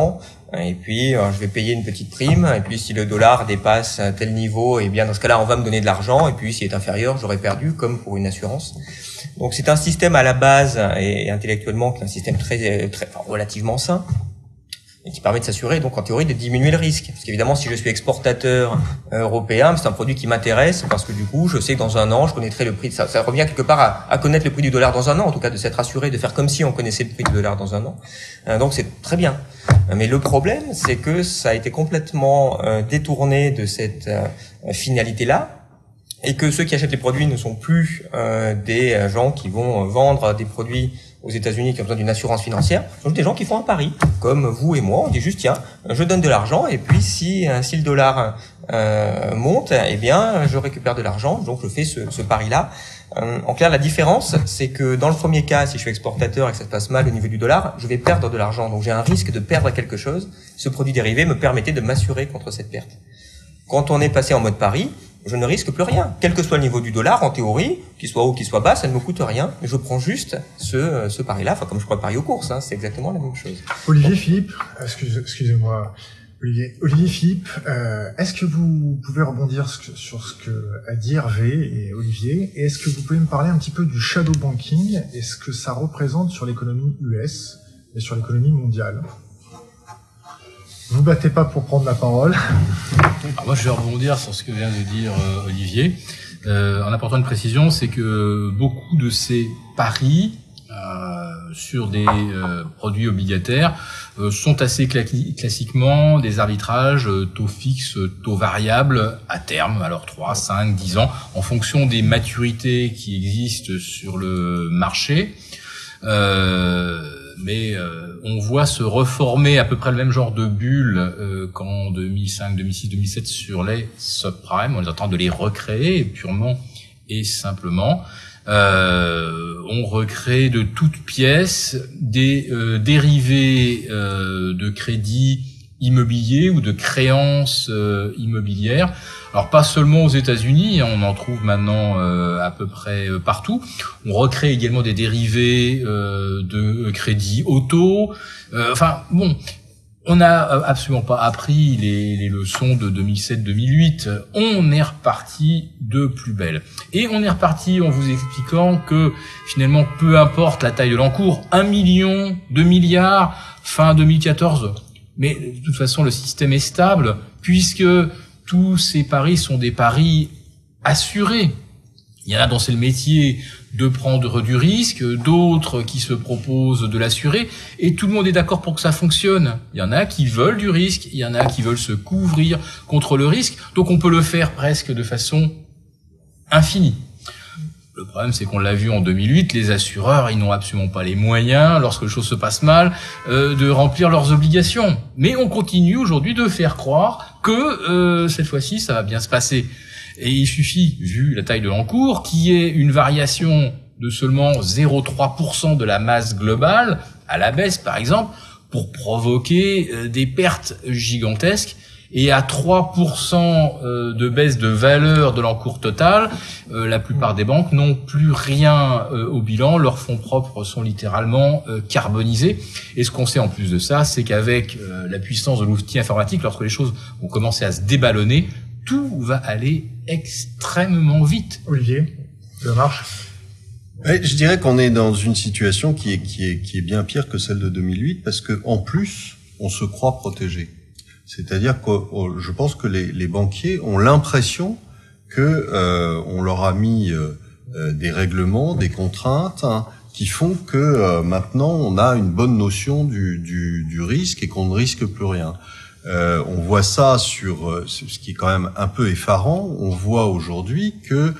Et puis, je vais payer une petite prime. Et puis, si le dollar dépasse tel niveau, eh bien, dans ce cas-là, on va me donner de l'argent. Et puis, s'il est inférieur, j'aurai perdu, comme pour une assurance. Donc, c'est un système à la base et intellectuellement qui est un système relativement sain et qui permet de s'assurer, donc, en théorie, de diminuer le risque. Parce qu'évidemment, si je suis exportateur européen, c'est un produit qui m'intéresse parce que du coup, je sais que dans un an, je connaîtrai le prix. Ça revient quelque part à connaître le prix du dollar dans un an, en tout cas, de s'être assuré, de faire comme si on connaissait le prix du dollar dans un an. Donc, c'est très bien. Mais le problème, c'est que ça a été complètement détourné de cette finalité-là, et que ceux qui achètent les produits ne sont plus des gens qui vont vendre des produits aux États-Unis qui ont besoin d'une assurance financière. Ce sont des gens qui font un pari, comme vous et moi. On dit juste, tiens, je donne de l'argent, et puis si le dollar monte, eh bien, je récupère de l'argent. Donc, je fais ce pari-là. En clair, la différence, c'est que dans le premier cas, si je suis exportateur et que ça se passe mal au niveau du dollar, je vais perdre de l'argent. Donc, j'ai un risque de perdre quelque chose. Ce produit dérivé me permettait de m'assurer contre cette perte. Quand on est passé en mode pari, je ne risque plus rien. Quel que soit le niveau du dollar, en théorie, qu'il soit haut, qu'il soit bas, ça ne me coûte rien. Je prends juste ce pari-là. Enfin, comme je crois pari aux courses, hein, c'est exactement la même chose. Olivier Philippe, excusez-moi. Olivier Philippe, est-ce que vous pouvez rebondir sur ce que a dit Hervé et Olivier, et est-ce que vous pouvez me parler un petit peu du shadow banking et ce que ça représente sur l'économie US et sur l'économie mondiale? Vous battez pas pour prendre la parole. Alors moi, je vais rebondir sur ce que vient de dire Olivier. En apportant une précision, c'est que beaucoup de ces paris sur des produits obligataires sont assez classiquement des arbitrages taux fixe, taux variable à terme, alors 3, 5, 10 ans, en fonction des maturités qui existent sur le marché. Mais on voit se reformer à peu près le même genre de bulle qu'en 2005, 2006, 2007 sur les subprimes. On est en train de les recréer purement et simplement. On recrée de toutes pièces des dérivés de crédit immobilier ou de créances immobilières. Alors pas seulement aux États-Unis, on en trouve maintenant à peu près partout. On recrée également des dérivés de crédit auto. Enfin bon, on n'a absolument pas appris les leçons de 2007-2008. On est reparti de plus belle. Et on est reparti en vous expliquant que finalement, peu importe la taille de l'encours, 1 million, 2 milliards, fin 2014. Mais de toute façon, le système est stable puisque tous ces paris sont des paris assurés. Il y en a dont c'est le métier de prendre du risque, d'autres qui se proposent de l'assurer, et tout le monde est d'accord pour que ça fonctionne. Il y en a qui veulent du risque, il y en a qui veulent se couvrir contre le risque, donc on peut le faire presque de façon infinie. Le problème, c'est qu'on l'a vu en 2008, les assureurs, ils n'ont absolument pas les moyens, lorsque les choses se passent mal, de remplir leurs obligations. Mais on continue aujourd'hui de faire croire que cette fois-ci, ça va bien se passer. Et il suffit, vu la taille de l'encours, qu'il y ait une variation de seulement 0,3% de la masse globale, à la baisse par exemple, pour provoquer des pertes gigantesques. Et à 3% de baisse de valeur de l'encours total, la plupart des banques n'ont plus rien au bilan, leurs fonds propres sont littéralement carbonisés. Et ce qu'on sait en plus de ça, c'est qu'avec la puissance de l'outil informatique, lorsque les choses vont commencer à se déballonner, tout va aller extrêmement vite. Olivier, ça marche? Je dirais qu'on est dans une situation qui est bien pire que celle de 2008, parce que en plus, on se croit protégé. C'est-à-dire que je pense que les banquiers ont l'impression que on leur a mis des règlements, des contraintes qui font que maintenant on a une bonne notion du risque et qu'on ne risque plus rien. On voit ça sur ce qui est quand même un peu effarant. On voit aujourd'hui que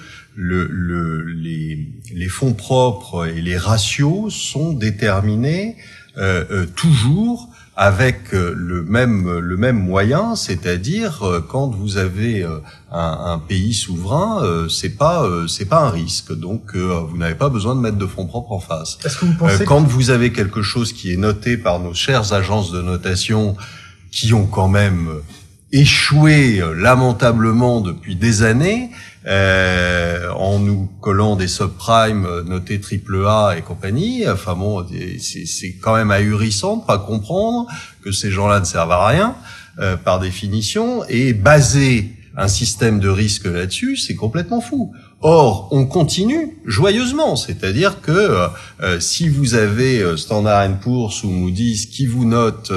les fonds propres et les ratios sont déterminés toujours avec le même moyen, c'est-à-dire quand vous avez un pays souverain, c'est pas un risque, donc vous n'avez pas besoin de mettre de fonds propres en face. Est-ce que vous pensez quand vous avez quelque chose qui est noté par nos chères agences de notation, qui ont quand même échoué lamentablement depuis des années, en en nous collant des subprimes notés AAA et compagnie. Enfin bon, c'est quand même ahurissant de pas comprendre que ces gens-là ne servent à rien par définition, et baser un système de risque là-dessus, c'est complètement fou. Or, on continue joyeusement, c'est-à-dire que si vous avez Standard & Poor's ou Moody's qui vous note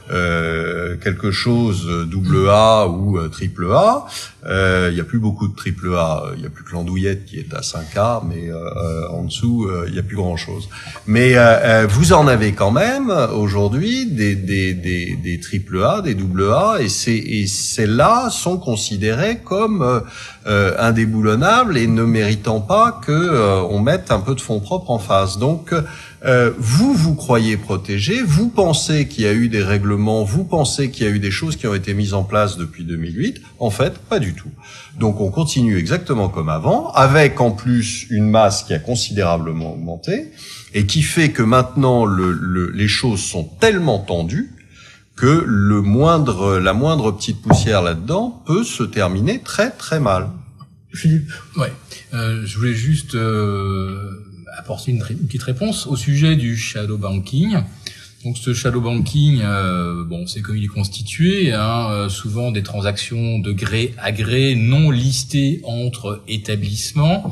quelque chose AA ou AAA, il y a plus beaucoup de AAA, il y a plus que l'andouillette qui est à 5A, mais en dessous, il y a plus grand-chose. Mais vous en avez quand même aujourd'hui des AAA, des AA, et celles-là sont considérées comme indéboulonnables et ne méritant pas que on mette un peu de fonds propres en face. Donc vous croyez protégé, vous pensez qu'il y a eu des règlements, vous pensez qu'il y a eu des choses qui ont été mises en place depuis 2008, en fait, pas du tout. Donc on continue exactement comme avant, avec en plus une masse qui a considérablement augmenté, et qui fait que maintenant les choses sont tellement tendues que la moindre petite poussière là-dedans peut se terminer très très mal. Philippe. Ouais. Je voulais juste apporter une petite réponse au sujet du shadow banking. Donc ce shadow banking, c'est comme il est constitué, souvent des transactions de gré à gré non listées entre établissements.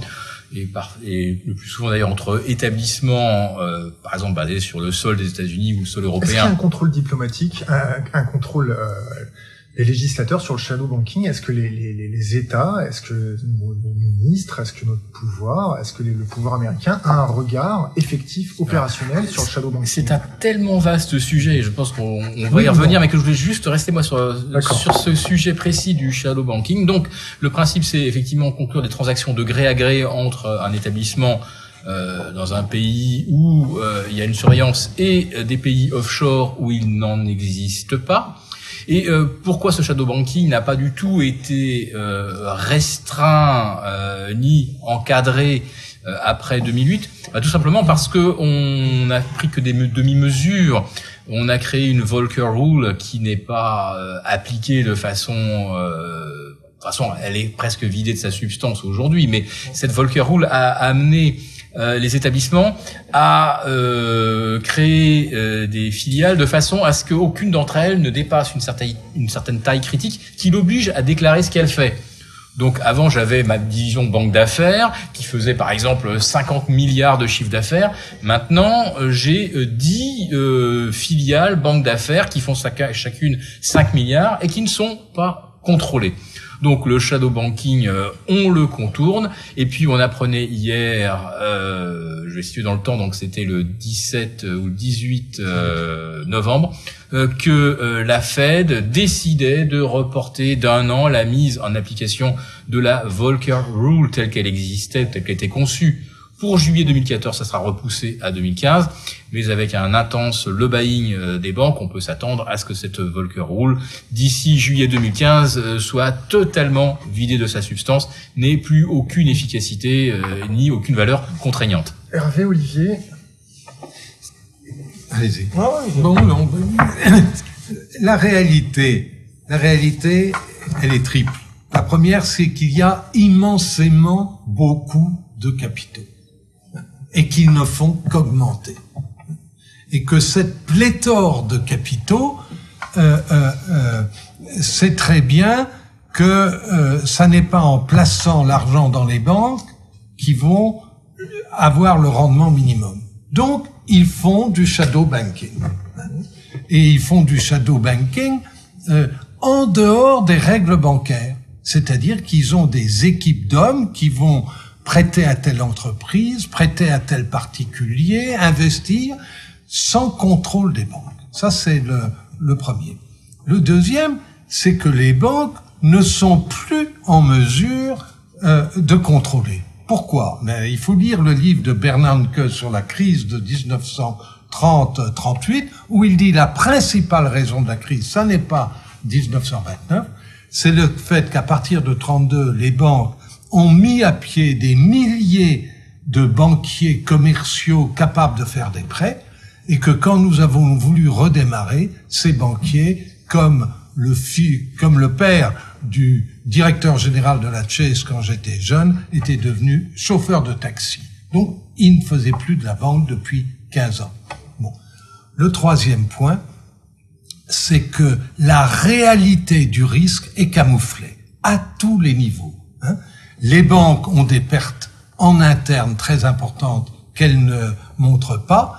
Et le plus souvent d'ailleurs entre établissements, par exemple basés sur le sol des États-Unis ou le sol européen. Est-ce qu'il y a un contrôle diplomatique, un contrôle des législateurs sur le shadow banking? Est-ce que les États, est-ce que nos ministres, est-ce que notre pouvoir, est-ce que le pouvoir américain a un regard effectif, opérationnel sur le shadow banking? C'est un tellement vaste sujet, et je pense qu'on va y revenir, mais que je voulais juste rester moi sur ce sujet précis du shadow banking. Donc le principe, c'est effectivement conclure des transactions de gré à gré entre un établissement dans un pays où il y a une surveillance et des pays offshore où il n'en existe pas. Et pourquoi ce shadow banking n'a pas du tout été restreint ni encadré après 2008? Tout simplement parce que on n'a pris que des demi-mesures. On a créé une Volcker Rule qui n'est pas appliquée de façon elle est presque vidée de sa substance aujourd'hui, mais cette Volcker Rule a amené les établissements à créer des filiales de façon à ce qu'aucune d'entre elles ne dépasse une certaine taille critique qui l'oblige à déclarer ce qu'elle fait. Donc avant, j'avais ma division banque d'affaires qui faisait par exemple 50 milliards de chiffre d'affaires. Maintenant, j'ai 10 filiales banques d'affaires qui font chacune 5 milliards et qui ne sont pas contrôlées. Donc le shadow banking, on le contourne. Et puis on apprenait hier, je vais situer dans le temps, donc c'était le 17 ou le 18 novembre, que la Fed décidait de reporter d'1 an la mise en application de la Volcker Rule telle qu'elle existait, telle qu'elle était conçue. Pour juillet 2014, ça sera repoussé à 2015, mais avec un intense lobbying des banques, on peut s'attendre à ce que cette Volcker Rule, d'ici juillet 2015, soit totalement vidée de sa substance, n'ait plus aucune efficacité ni aucune valeur contraignante. Hervé, Olivier. Allez-y. Non. La réalité, elle est triple. La première, c'est qu'il y a immensément beaucoup de capitaux et qu'ils ne font qu'augmenter. Et que cette pléthore de capitaux, c'est très bien que ça n'est pas en plaçant l'argent dans les banques qui vont avoir le rendement minimum. Donc, ils font du shadow banking. Et ils font du shadow banking en dehors des règles bancaires. C'est-à-dire qu'ils ont des équipes d'hommes qui vont prêter à telle entreprise, prêter à tel particulier, investir sans contrôle des banques. Ça, c'est le premier. Le deuxième, c'est que les banques ne sont plus en mesure de contrôler. Pourquoi? Mais il faut lire le livre de Bernanke sur la crise de 1930-38, où il dit la principale raison de la crise, ça n'est pas 1929, c'est le fait qu'à partir de 32, les banques ont mis à pied des milliers de banquiers commerciaux capables de faire des prêts, et que quand nous avons voulu redémarrer, ces banquiers, comme comme le père du directeur général de la Chase quand j'étais jeune, était devenu chauffeur de taxi. Donc, il ne faisait plus de la banque depuis 15 ans. Bon. Le troisième point, c'est que la réalité du risque est camouflée à tous les niveaux. Les banques ont des pertes en interne très importantes qu'elles ne montrent pas.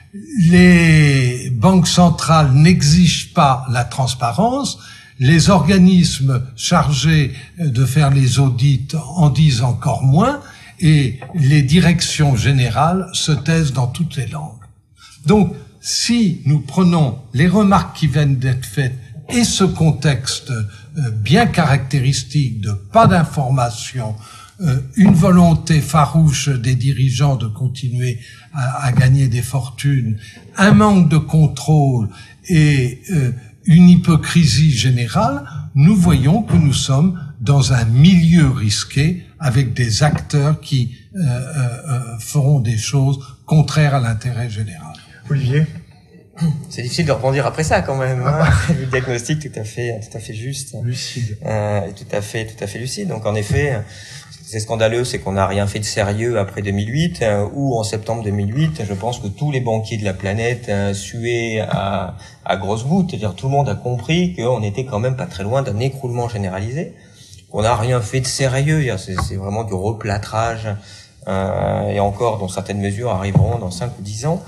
Les banques centrales n'exigent pas la transparence. Les organismes chargés de faire les audits en disent encore moins. Et les directions générales se taisent dans toutes les langues. Donc, si nous prenons les remarques qui viennent d'être faites et ce contexte bien caractéristique de pas d'information, une volonté farouche des dirigeants de continuer à gagner des fortunes, un manque de contrôle et une hypocrisie générale, nous voyons que nous sommes dans un milieu risqué avec des acteurs qui feront des choses contraires à l'intérêt général. Olivier? C'est difficile de rebondir après ça quand même. Hein. Le diagnostic tout à fait juste, lucide, tout à fait lucide. Donc en effet, c'est scandaleux, c'est qu'on n'a rien fait de sérieux après 2008 ou en septembre 2008. Je pense que tous les banquiers de la planète suaient à grosses gouttes. C'est-à-dire tout le monde a compris qu'on était quand même pas très loin d'un écroulement généralisé. On n'a rien fait de sérieux. C'est vraiment du replâtrage et encore dont certaines mesures arriveront dans 5 ou 10 ans.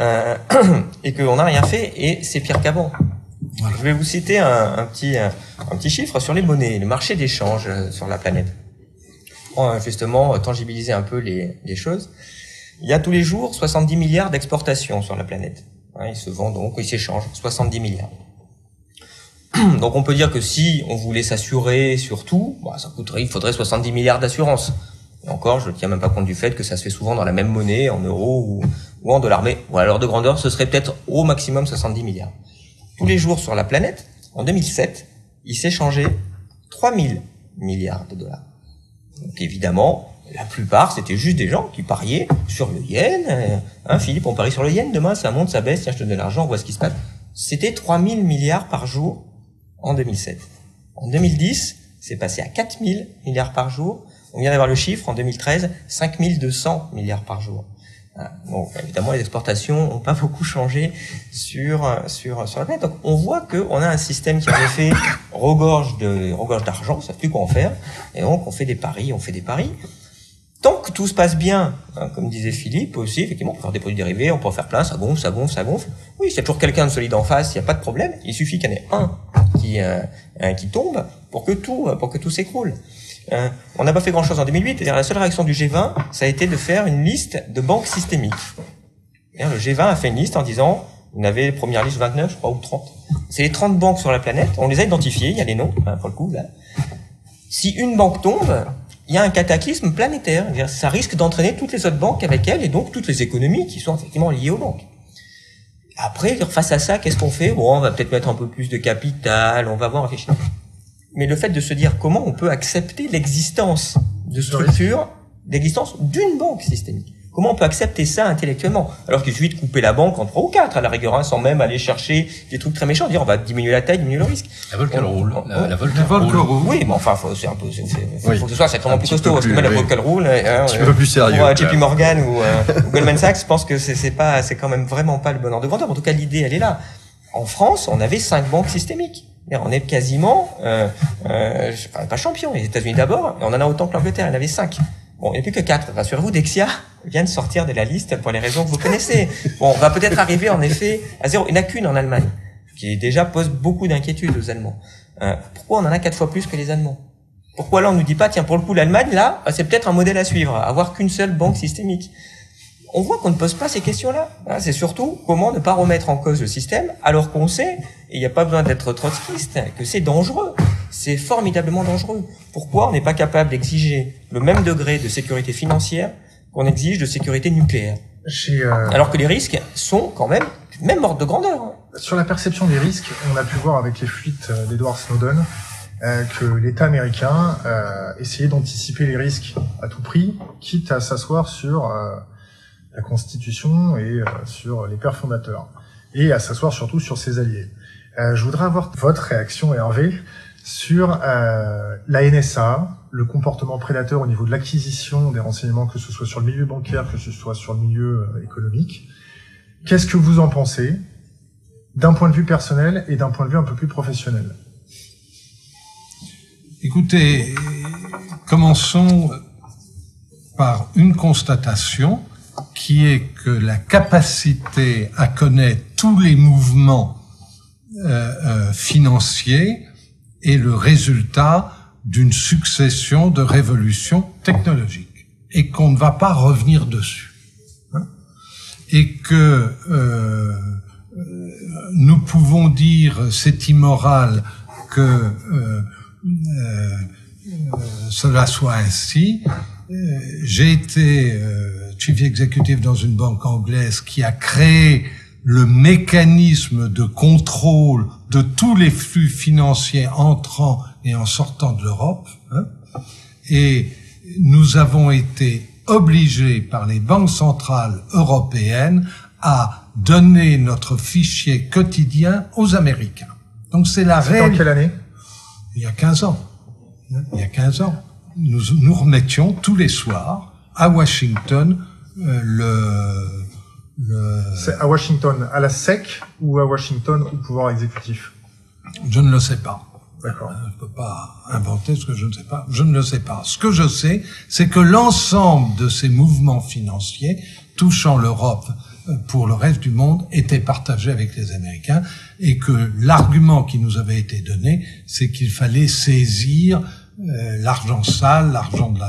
Et qu'on n'a rien fait, et c'est pire qu'avant. Voilà. Je vais vous citer un petit chiffre sur les monnaies, le marché d'échange sur la planète. Pour justement tangibiliser un peu les choses. Il y a tous les jours 70 milliards d'exportations sur la planète. Ils se vendent donc, ils s'échangent 70 milliards. Donc on peut dire que si on voulait s'assurer sur tout, il faudrait 70 milliards d'assurance. Et encore, je ne tiens même pas compte du fait que ça se fait souvent dans la même monnaie, en euros ou en dollars. Mais voilà, l'ordre de grandeur, ce serait peut-être au maximum 70 milliards. Tous les jours sur la planète, en 2007, il s'échangeait 3000 milliards de dollars. Donc évidemment, la plupart, c'était juste des gens qui pariaient sur le yen. Philippe, on parie sur le yen, demain ça monte, ça baisse, tiens, je te donne de l'argent, on voit ce qui se passe. C'était 3000 milliards par jour en 2007. En 2010, c'est passé à 4000 milliards par jour. On vient d'avoir le chiffre, en 2013, 5200 milliards par jour. Bon, évidemment, les exportations n'ont pas beaucoup changé sur la planète. Donc, on voit qu'on a un système qui, en effet, regorge d'argent, on ne sait plus quoi en faire. Et donc, on fait des paris. Tant que tout se passe bien, comme disait Philippe aussi, effectivement, on peut faire des produits dérivés, on peut en faire plein, ça gonfle. Oui, s'il y a toujours quelqu'un de solide en face, il n'y a pas de problème. Il suffit qu'il y en ait un qui tombe pour que tout s'écroule. On n'a pas fait grand-chose en 2008. C'est-à-dire la seule réaction du G20, ça a été de faire une liste de banques systémiques. Le G20 a fait une liste en disant, on avait les premières listes 29, je crois, ou 30. C'est les 30 banques sur la planète. On les a identifiées, il y a les noms, pour le coup, là. Si une banque tombe, il y a un cataclysme planétaire. C'est-à-dire, ça risque d'entraîner toutes les autres banques avec elle et donc toutes les économies qui sont effectivement liées aux banques. Après, face à ça, qu'est-ce qu'on fait? Bon, on va peut-être mettre un peu plus de capital, on va voir, réfléchir. Mais le fait de se dire comment on peut accepter l'existence de structures, l'existence d'une banque systémique. Comment on peut accepter ça intellectuellement? Alors qu'il suffit de couper la banque en 3 ou 4 à la rigueur, sans même aller chercher des trucs très méchants, dire on va diminuer la taille, diminuer le risque. La Volcker Rule. La Volcker Rule. Oui, mais enfin, faut que ce soit sacrément plus costaud. Parce que même la Volcker Rule, un petit peu plus sérieux. Pour JP Morgan ou Goldman Sachs, je pense que c'est quand même vraiment pas le bon ordre de grandeur. En tout cas, l'idée, elle est là. En France, on avait 5 banques systémiques. On est quasiment, pas champion. Les États-Unis d'abord, et on en a autant que l'Angleterre. Il y en avait 5. Bon, il n'y a plus que 4. Rassurez-vous, Dexia vient de sortir de la liste pour les raisons que vous connaissez. Bon, on va peut-être arriver en effet à 0. Il n'y en a qu'une en Allemagne, qui déjà pose beaucoup d'inquiétudes aux Allemands. Pourquoi on en a 4 fois plus que les Allemands? Pourquoi là on nous dit pas, tiens, pour le coup, l'Allemagne, là, c'est peut-être un modèle à suivre, avoir qu'une seule banque systémique? On voit qu'on ne pose pas ces questions-là. C'est surtout comment ne pas remettre en cause le système, alors qu'on sait, et il n'y a pas besoin d'être trotskiste, que c'est dangereux. C'est formidablement dangereux. Pourquoi on n'est pas capable d'exiger le même degré de sécurité financière qu'on exige de sécurité nucléaire? Alors que les risques sont quand même du même ordre de grandeur. Sur la perception des risques, on a pu voir avec les fuites d'Edward Snowden que l'État américain essayait d'anticiper les risques à tout prix, quitte à s'asseoir sur la Constitution et sur les pères fondateurs, et à s'asseoir surtout sur ses alliés. Je voudrais avoir votre réaction, Hervé, sur la NSA, le comportement prédateur au niveau de l'acquisition des renseignements, que ce soit sur le milieu bancaire, que ce soit sur le milieu économique. Qu'est-ce que vous en pensez, d'un point de vue personnel et d'un point de vue un peu plus professionnel? Écoutez, commençons par une constatation qui est que la capacité à connaître tous les mouvements financiers est le résultat d'une succession de révolutions technologiques et qu'on ne va pas revenir dessus. Et que nous pouvons dire, c'est immoral que cela soit ainsi. J'ai été chief executive dans une banque anglaise qui a créé le mécanisme de contrôle de tous les flux financiers entrant et en sortant de l'Europe, et nous avons été obligés par les banques centrales européennes à donner notre fichier quotidien aux Américains. Donc c'est la réelle... C'était en quelle année? Il y a 15 ans. Il y a 15 ans. Nous remettions tous les soirs à Washington C'est à Washington, à la SEC ou à Washington au pouvoir exécutif? Je ne le sais pas. D'accord. Je ne peux pas inventer ce que je ne sais pas. Je ne le sais pas. Ce que je sais, c'est que l'ensemble de ces mouvements financiers touchant l'Europe pour le reste du monde était partagé avec les Américains et que l'argument qui nous avait été donné, c'est qu'il fallait saisir l'argent sale, l'argent de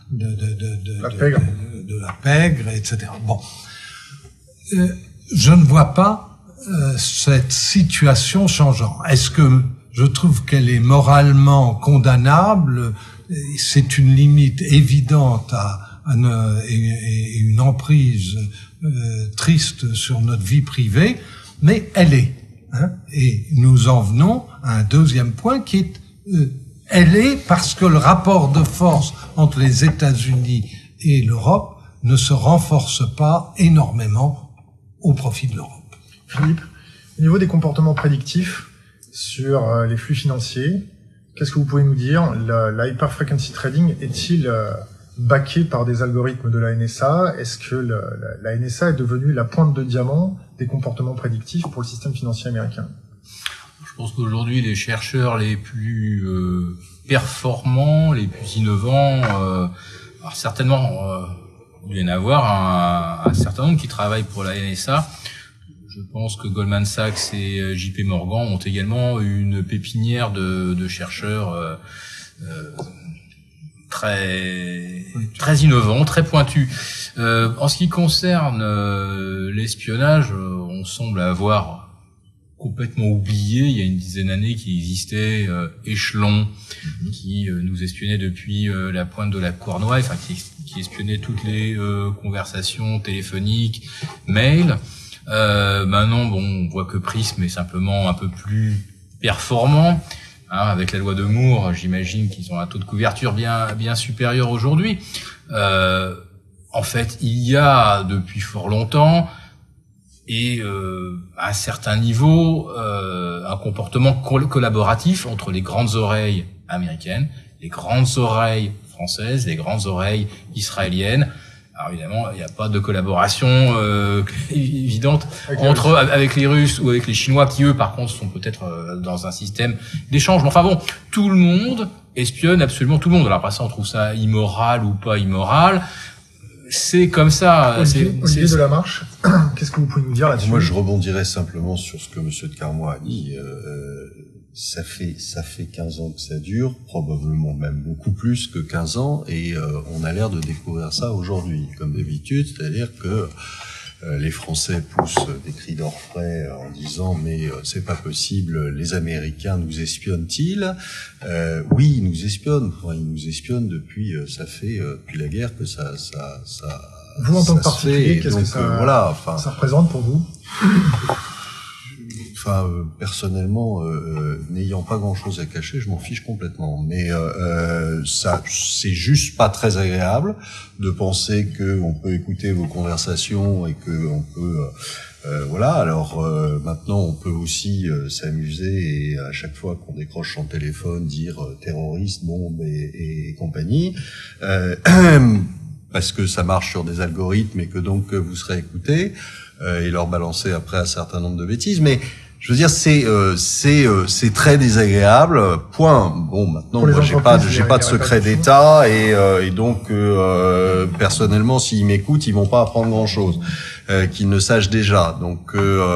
la pègre, etc. Bon. Je ne vois pas cette situation changeant. Est-ce que je trouve qu'elle est moralement condamnable? C'est une limite évidente et une emprise triste sur notre vie privée, mais elle est. Et nous en venons à un deuxième point qui est... elle est parce que le rapport de force entre les États-Unis et l'Europe ne se renforce pas énormément au profit de l'Europe. Philippe, au niveau des comportements prédictifs sur les flux financiers, qu'est-ce que vous pouvez nous dire? La hyper frequency trading est-il backé par des algorithmes de la NSA? Est-ce que la NSA est devenue la pointe de diamant des comportements prédictifs pour le système financier américain? Je pense qu'aujourd'hui, les chercheurs les plus performants, les plus innovants, alors certainement, il doit y en avoir un certain nombre qui travaillent pour la NSA. Je pense que Goldman Sachs et JP Morgan ont également une pépinière de chercheurs très innovants, très pointus. En ce qui concerne l'espionnage, on semble avoir complètement oublié, il y a une dizaine d'années, qu'il existait Échelon, qui nous espionnait depuis la pointe de la Cornouaille, enfin qui espionnait toutes les conversations téléphoniques, mails. Maintenant, bon, on voit que Prism est simplement un peu plus performant. Avec la loi de Moore, j'imagine qu'ils ont un taux de couverture bien supérieur aujourd'hui. En fait, il y a depuis fort longtemps et à un certain niveau un comportement collaboratif entre les grandes oreilles américaines, les grandes oreilles françaises, les grandes oreilles israéliennes. Alors évidemment, il n'y a pas de collaboration évidente avec les Russes ou avec les Chinois qui, eux, par contre, sont peut-être dans un système d'échange. Mais enfin bon, tout le monde espionne absolument tout le monde. Alors après ça, on trouve ça immoral ou pas immoral. C'est comme ça. Olivier de la Marche, qu'est-ce que vous pouvez nous dire là-dessus? Moi, je rebondirais simplement sur ce que M. de Carmois a dit. Ça fait 15 ans que ça dure, probablement même beaucoup plus que 15 ans, et on a l'air de découvrir ça aujourd'hui, comme d'habitude, c'est-à-dire que les Français poussent des cris d'orfraie en disant mais c'est pas possible, les Américains nous espionnent-ils? Oui, ils nous espionnent. Enfin, ils nous espionnent depuis depuis la guerre que ça. Vous en tant que particulier, qu'est-ce que ça ça représente pour vous? Enfin, personnellement, n'ayant pas grand-chose à cacher, je m'en fiche complètement. Mais ça, c'est juste pas très agréable de penser que on peut écouter vos conversations et que on peut Voilà. Alors maintenant, on peut aussi s'amuser et à chaque fois qu'on décroche son téléphone dire terroriste, bombe et compagnie, parce que ça marche sur des algorithmes et que donc vous serez écouté et leur balancer après un certain nombre de bêtises. Mais je veux dire, c'est très désagréable. Point. Bon, maintenant, moi, j'ai pas de secret d'État et donc personnellement, s'ils m'écoutent, ils vont pas apprendre grand-chose qu'ils ne sachent déjà. Donc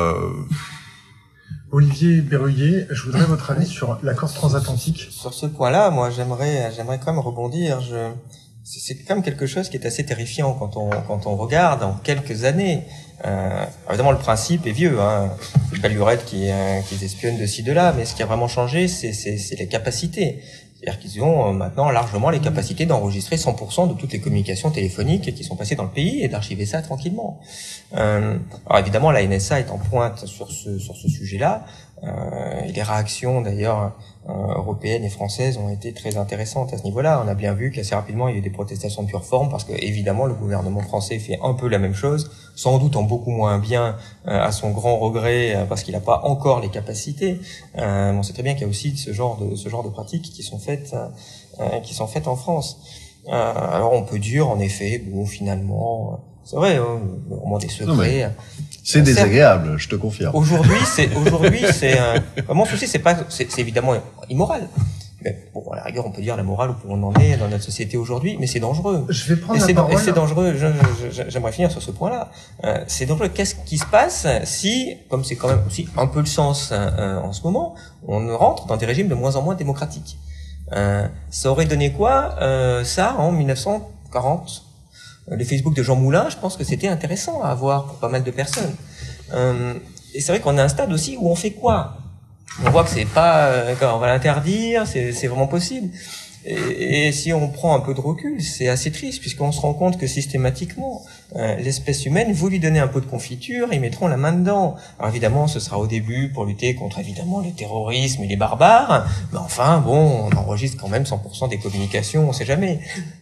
Olivier Berruyer, je voudrais votre avis sur l'accord transatlantique. Sur ce point-là, moi, j'aimerais quand même rebondir. C'est quand même quelque chose qui est assez terrifiant quand on regarde en quelques années. Évidemment, le principe est vieux, hein. C'est pas lurette qui espionne de ci de là, mais ce qui a vraiment changé, c'est les capacités. C'est-à-dire qu'ils ont maintenant largement les capacités d'enregistrer 100% de toutes les communications téléphoniques qui sont passées dans le pays et d'archiver ça tranquillement. Alors évidemment, la NSA est en pointe sur ce sujet-là. Et les réactions d'ailleurs européennes et françaises ont été très intéressantes à ce niveau-là. On a bien vu qu'assez rapidement il y a eu des protestations de pure forme parce que évidemment le gouvernement français fait un peu la même chose, sans doute en beaucoup moins bien, à son grand regret, parce qu'il n'a pas encore les capacités. On sait très bien qu'il y a aussi ce genre de pratiques qui sont faites en France. Alors on peut dire en effet, bon finalement, c'est vrai, vraiment des secrets. C'est désagréable, je te confirme. Aujourd'hui, mon souci, c'est évidemment immoral. Mais bon, à la rigueur, on peut dire la morale où on en est dans notre société aujourd'hui, mais c'est dangereux. Je vais prendre la parole. Et c'est dangereux. J'aimerais finir sur ce point-là. C'est dangereux. Qu'est-ce qui se passe si, comme c'est quand même aussi un peu le sens en ce moment, on rentre dans des régimes de moins en moins démocratiques. Ça aurait donné quoi ça en 1940? Le Facebook de Jean Moulin, je pense que c'était intéressant à avoir pour pas mal de personnes. Et c'est vrai qu'on est à un stade aussi où on fait quoi? On voit que c'est pas, on va l'interdire, c'est vraiment possible. Et si on prend un peu de recul, c'est assez triste puisqu'on se rend compte que systématiquement, l'espèce humaine, vous lui donnez un peu de confiture, ils mettront la main dedans. Alors évidemment, ce sera au début pour lutter contre évidemment le terrorisme et les barbares, mais enfin bon, on enregistre quand même 100% des communications, on sait jamais.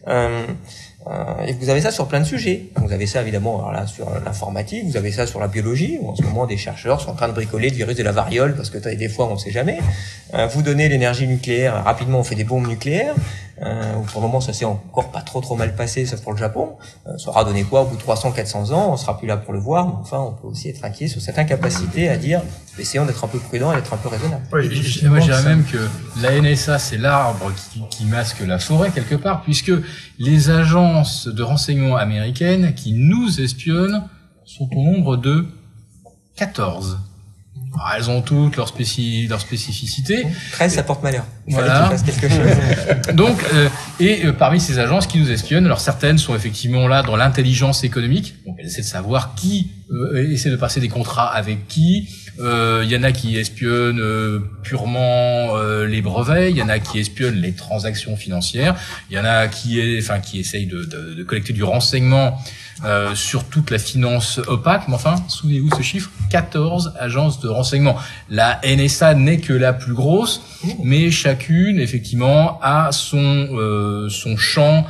Et vous avez ça sur plein de sujets. Vous avez ça évidemment alors là sur l'informatique, vous avez ça sur la biologie, où en ce moment des chercheurs sont en train de bricoler le virus de la variole parce que des fois on ne sait jamais. Vous donnez l'énergie nucléaire, rapidement on fait des bombes nucléaires. Pour le moment ça s'est encore pas trop mal passé, sauf pour le Japon. Ça aura donné quoi au bout de 300-400 ans, on sera plus là pour le voir, mais enfin on peut aussi être inquiet sur cette incapacité à dire essayons d'être un peu prudent et d'être un peu raisonnable. Oui, moi je dirais même que la NSA c'est l'arbre qui masque la forêt quelque part, puisque les agences de renseignement américaines qui nous espionnent sont au nombre de 14. Alors, elles ont toutes leurs spécificités. 13, ça porte malheur. Il voilà. fallait qu'ils fassent quelque chose. Donc, parmi ces agences qui nous espionnent, alors certaines sont effectivement là dans l'intelligence économique. Donc, elles essaient de savoir qui essaie de passer des contrats avec qui. Il y en a qui espionnent purement les brevets. Il y en a qui espionnent les transactions financières. Il y en a qui essayent de collecter du renseignement sur toute la finance opaque. Mais enfin, souvenez-vous ce chiffre, 14 agences de renseignement. La NSA n'est que la plus grosse, mais chacune, effectivement, a son champ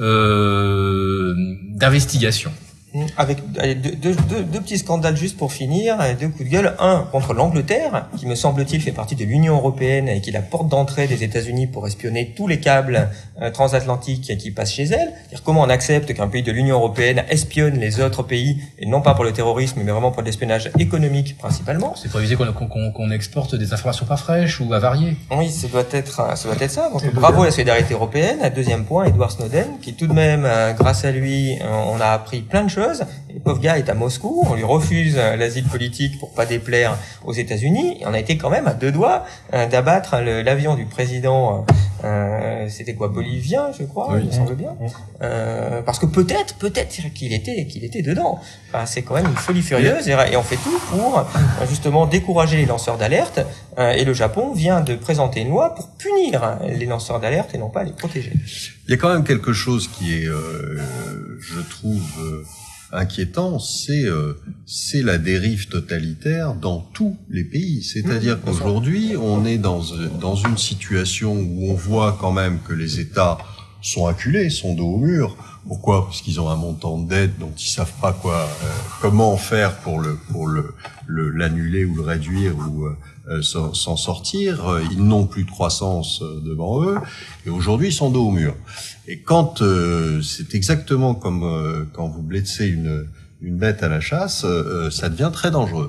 d'investigation. Avec deux petits scandales juste pour finir, deux coups de gueule. Un contre l'Angleterre, qui me semble-t-il fait partie de l'Union européenne et qui est la porte d'entrée des États-Unis pour espionner tous les câbles transatlantiques qui passent chez elle. C'est-à-dire comment on accepte qu'un pays de l'Union européenne espionne les autres pays, et non pas pour le terrorisme, mais vraiment pour l'espionnage économique principalement. C'est pour éviter qu'on exporte des informations pas fraîches ou avariées. Oui, ça doit être ça. Donc bravo à la solidarité européenne. Deuxième point, Edward Snowden, qui tout de même, grâce à lui, on a appris plein de choses. Le pauvre gars est à Moscou, on lui refuse l'asile politique pour pas déplaire aux États-Unis, et on a été quand même à deux doigts d'abattre l'avion du président, c'était quoi, bolivien, je crois, oui, il me semble bien, parce que peut-être qu'il était dedans. Enfin, c'est quand même une folie furieuse, et on fait tout pour justement décourager les lanceurs d'alerte, et le Japon vient de présenter une loi pour punir les lanceurs d'alerte et non pas les protéger. Il y a quand même quelque chose qui est, je trouve, inquiétant, c'est la dérive totalitaire dans tous les pays. C'est-à-dire qu'aujourd'hui, on est dans une situation où on voit quand même que les États sont acculés, sont dos au mur. Pourquoi? Parce qu'ils ont un montant de dette dont ils savent pas comment faire pour l'annuler ou le réduire ou s'en sortir. Ils n'ont plus de croissance devant eux et aujourd'hui ils sont dos au mur. Et quand c'est exactement comme quand vous blessez une bête à la chasse, ça devient très dangereux.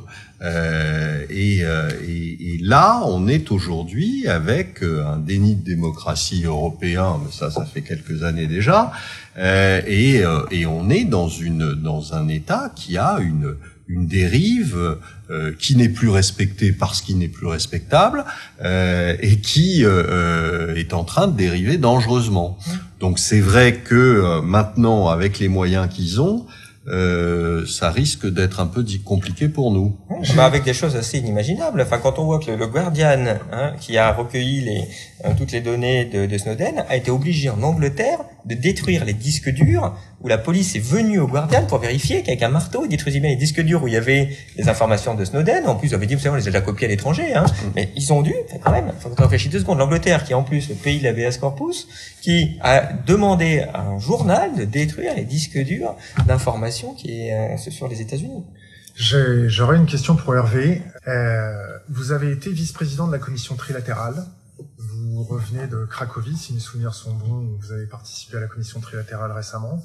Et là, on est aujourd'hui avec un déni de démocratie européen, mais ça fait quelques années déjà, et on est dans un État qui a une dérive qui n'est plus respectée parce qu'il n'est plus respectable et qui est en train de dériver dangereusement. Donc c'est vrai que maintenant, avec les moyens qu'ils ont, ça risque d'être un peu compliqué pour nous. Avec des choses assez inimaginables. Enfin, quand on voit que le Guardian, qui a recueilli toutes les données de Snowden, a été obligé en Angleterre de détruire les disques durs, où la police est venue au Guardian pour vérifier qu'avec un marteau, ils détruisaient bien les disques durs où il y avait les informations de Snowden. En plus, ils avaient dit, vous savez, on les a déjà copiés à l'étranger, mais ils ont dû, quand même, faut qu'on réfléchisse 2 secondes. L'Angleterre, qui est en plus le pays de l'habeas corpus, qui a demandé à un journal de détruire les disques durs d'informations qui est sur les États-Unis. J'aurais une question pour Hervé. Vous avez été vice-président de la commission trilatérale. Vous revenez de Cracovie, si mes souvenirs sont bons, vous avez participé à la commission trilatérale récemment.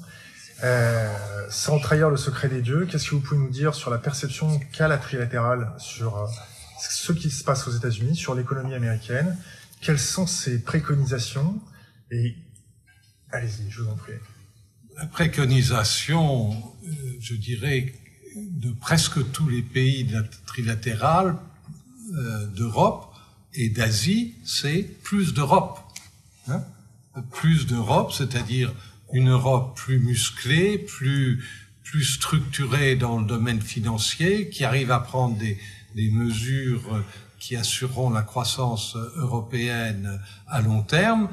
Sans trahir le secret des dieux, qu'est-ce que vous pouvez nous dire sur la perception qu'a la trilatérale sur ce qui se passe aux États-Unis, sur l'économie américaine? Quelles sont ses préconisations? Et allez-y, je vous en prie. La préconisation, je dirais, de presque tous les pays de la trilatérale d'Europe et d'Asie, c'est plus d'Europe. Plus d'Europe, c'est-à-dire une Europe plus musclée, plus structurée dans le domaine financier, qui arrive à prendre des mesures qui assureront la croissance européenne à long terme,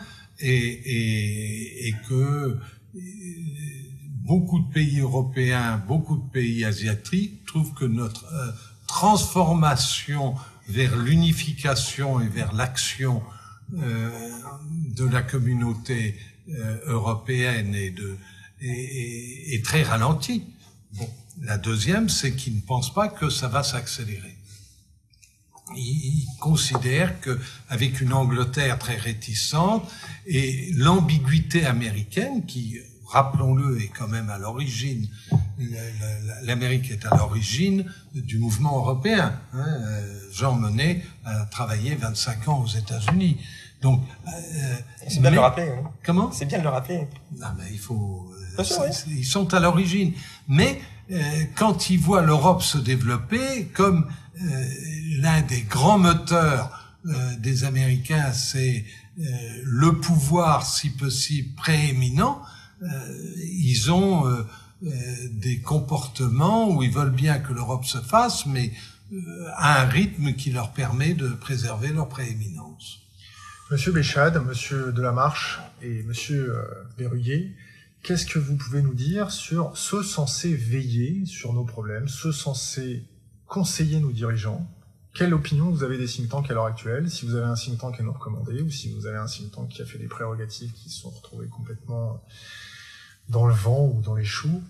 et que beaucoup de pays européens, beaucoup de pays asiatiques trouvent que notre transformation vers l'unification et vers l'action de la communauté européenne est très ralentie. Bon, la deuxième, c'est qu'ils ne pensent pas que ça va s'accélérer. Ils considèrent que, avec une Angleterre très réticente et l'ambiguïté américaine qui, rappelons-le, est quand même à l'origine, l'Amérique est à l'origine du mouvement européen. Jean Monnet a travaillé 25 ans aux États-Unis. Donc, c'est bien de le rappeler. Comment? C'est bien de le rappeler. Non, mais il faut. Ils sont à l'origine. Mais quand ils voient l'Europe se développer, comme l'un des grands moteurs des Américains, c'est le pouvoir, si possible, prééminent. Ils ont des comportements où ils veulent bien que l'Europe se fasse, mais à un rythme qui leur permet de préserver leur prééminence. Monsieur Béchade, Monsieur Delamarche et Monsieur Berruyer, qu'est-ce que vous pouvez nous dire sur ceux censés veiller sur nos problèmes, ceux censés conseiller nos dirigeants? Quelle opinion vous avez des think tanks à l'heure actuelle? Si vous avez un think tank à nous recommander, ou si vous avez un think tank qui a fait des prérogatives qui se sont retrouvées complètement dans le vent ou dans les choux?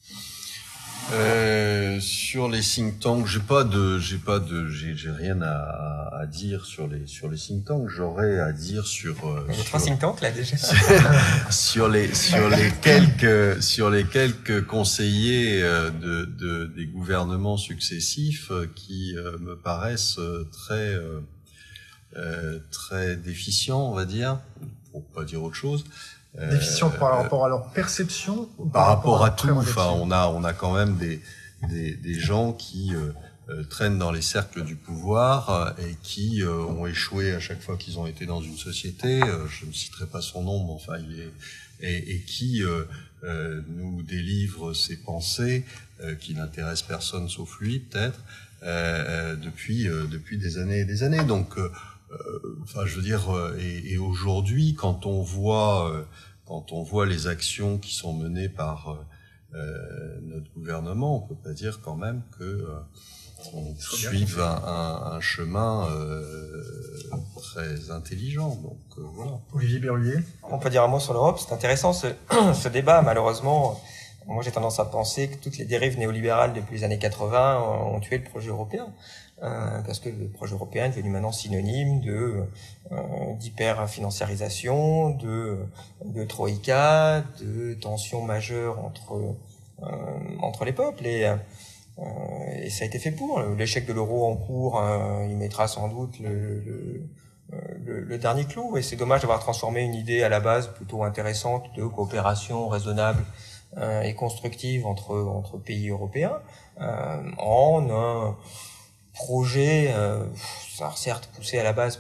Sur les think tanks, j'ai rien à dire sur les think tanks. J'aurais à dire sur 3 think tanks là déjà. sur les quelques conseillers des gouvernements successifs qui me paraissent très déficients, on va dire, pour pas dire autre chose. Déficient par rapport à leur perception ou par rapport à tout. Enfin, on a quand même des gens qui traînent dans les cercles du pouvoir et qui ont échoué à chaque fois qu'ils ont été dans une société. Je ne citerai pas son nom, mais enfin, et qui nous délivre ses pensées qui n'intéressent personne sauf lui, peut-être, depuis des années et des années. Donc, enfin, je veux dire, et aujourd'hui, quand on voit les actions qui sont menées par notre gouvernement, on peut pas dire quand même que suivent un chemin très intelligent. Donc voilà. Olivier Berruyer. On peut dire un mot sur l'Europe. C'est intéressant ce débat. Malheureusement, moi j'ai tendance à penser que toutes les dérives néolibérales depuis les années 80 ont tué le projet européen. Parce que le projet européen est devenu maintenant synonyme d'hyper-financiarisation, de troïka, de tensions majeures entre les peuples. Et ça a été fait pour. L'échec de l'euro en cours, il mettra sans doute le dernier clou. Et c'est dommage d'avoir transformé une idée à la base plutôt intéressante de coopération raisonnable et constructive entre pays européens en un projet, certes poussé à la base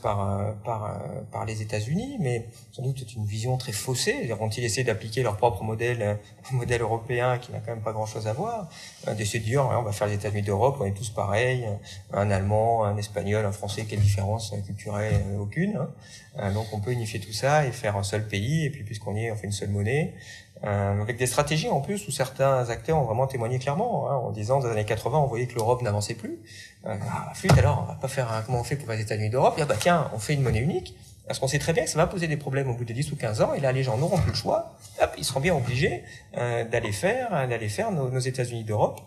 par les États-Unis, mais sans doute c'est une vision très faussée. Vont-ils essayer d'appliquer leur propre modèle européen qui n'a quand même pas grand-chose à voir, d'essayer de dire on va faire les États-Unis d'Europe, on est tous pareils, un Allemand, un Espagnol, un Français, quelle différence culturelle aucune. Donc on peut unifier tout ça et faire un seul pays, et puis puisqu'on y est, on fait une seule monnaie. Avec des stratégies en plus où certains acteurs ont vraiment témoigné clairement, en disant dans les années 80 on voyait que l'Europe n'avançait plus. Flûte, alors on va pas faire comment on fait pour les États-Unis d'Europe. Et tiens, on fait une monnaie unique. Parce qu'on sait très bien que ça va poser des problèmes au bout de 10 ou 15 ans, et là les gens n'auront plus le choix. Hop, ils seront bien obligés d'aller faire nos États-Unis d'Europe,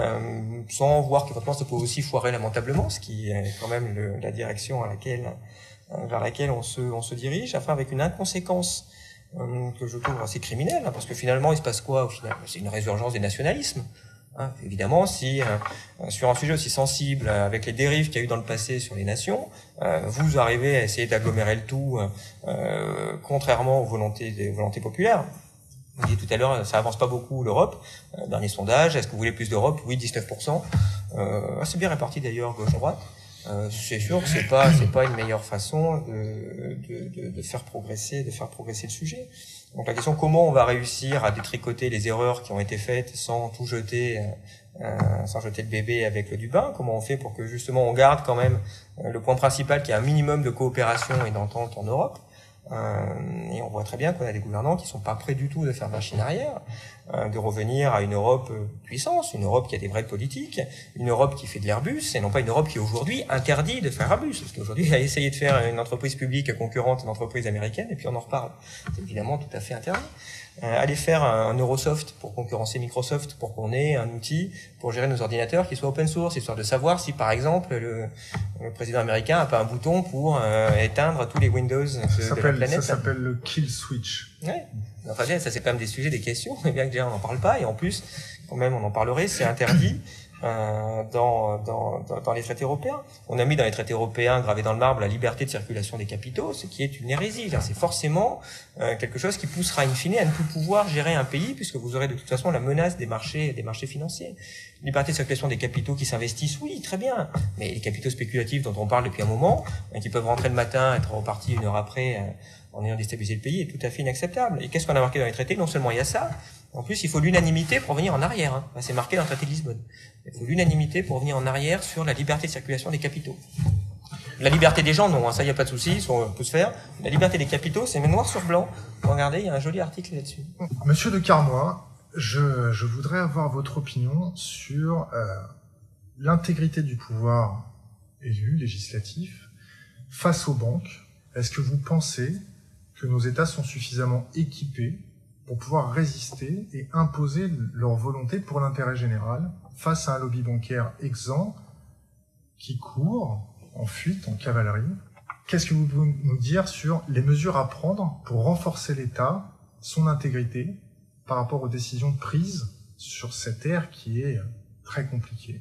sans voir que ça peut aussi foirer lamentablement, ce qui est quand même la direction vers laquelle on se dirige, enfin avec une inconséquence que je trouve assez criminelle, parce que finalement il se passe quoi au final? C'est une résurgence des nationalismes. Évidemment, si sur un sujet aussi sensible, avec les dérives qu'il y a eu dans le passé sur les nations, vous arrivez à essayer d'agglomérer le tout, contrairement aux volontés populaires. Vous disiez tout à l'heure, ça avance pas beaucoup l'Europe. Dernier sondage, est-ce que vous voulez plus d'Europe? Oui, 19%. C'est bien réparti d'ailleurs gauche-droite. C'est sûr que c'est pas une meilleure façon de faire progresser le sujet. Donc la question, comment on va réussir à détricoter les erreurs qui ont été faites sans tout jeter, sans jeter le bébé avec l'eau du bain? Comment on fait pour que justement on garde quand même le point principal qui est un minimum de coopération et d'entente en Europe? Et on voit très bien qu'on a des gouvernants qui sont pas prêts du tout de faire machine arrière, de revenir à une Europe puissance, une Europe qui a des vraies politiques, une Europe qui fait de l'Airbus, et non pas une Europe qui aujourd'hui interdit de faire Airbus, parce qu'aujourd'hui il a essayé de faire une entreprise publique concurrente à une entreprise américaine, et puis on en reparle. C'est évidemment tout à fait interdit. Aller faire un Eurosoft pour concurrencer Microsoft, pour qu'on ait un outil pour gérer nos ordinateurs qui soit open source, histoire de savoir si par exemple le président américain a pas un bouton pour éteindre tous les Windows de la planète. Ça s'appelle le kill switch. Ouais. Enfin bien, ça c'est quand même des sujets, des questions, mais bien que déjà on n'en parle pas, et en plus quand même on en parlerait, c'est interdit dans les traités européens. On a mis dans les traités européens, gravé dans le marbre, la liberté de circulation des capitaux, ce qui est une hérésie. C'est forcément quelque chose qui poussera in fine à ne plus pouvoir gérer un pays, puisque vous aurez de toute façon la menace des marchés financiers. Liberté de circulation des capitaux qui s'investissent, oui, très bien, mais les capitaux spéculatifs dont on parle depuis un moment, qui peuvent rentrer le matin, être repartis une heure après en ayant déstabilisé le pays, est tout à fait inacceptable. Et qu'est-ce qu'on a marqué dans les traités? Non seulement il y a ça, en plus il faut l'unanimité pour revenir en arrière. C'est marqué dans le traité de Lisbonne. Il faut l'unanimité pour revenir en arrière sur la liberté de circulation des capitaux. La liberté des gens, non, ça y a pas de souci, on peut se faire. La liberté des capitaux, c'est noir sur blanc. Regardez, il y a un joli article là-dessus. Monsieur de Carmois, je voudrais avoir votre opinion sur l'intégrité du pouvoir élu, législatif, face aux banques. Est-ce que vous pensez que nos États sont suffisamment équipés pour pouvoir résister et imposer leur volonté pour l'intérêt général face à un lobby bancaire exempt qui court en fuite, en cavalerie? Qu'est-ce que vous pouvez nous dire sur les mesures à prendre pour renforcer l'État, son intégrité, par rapport aux décisions prises sur cette ère qui est très compliquée?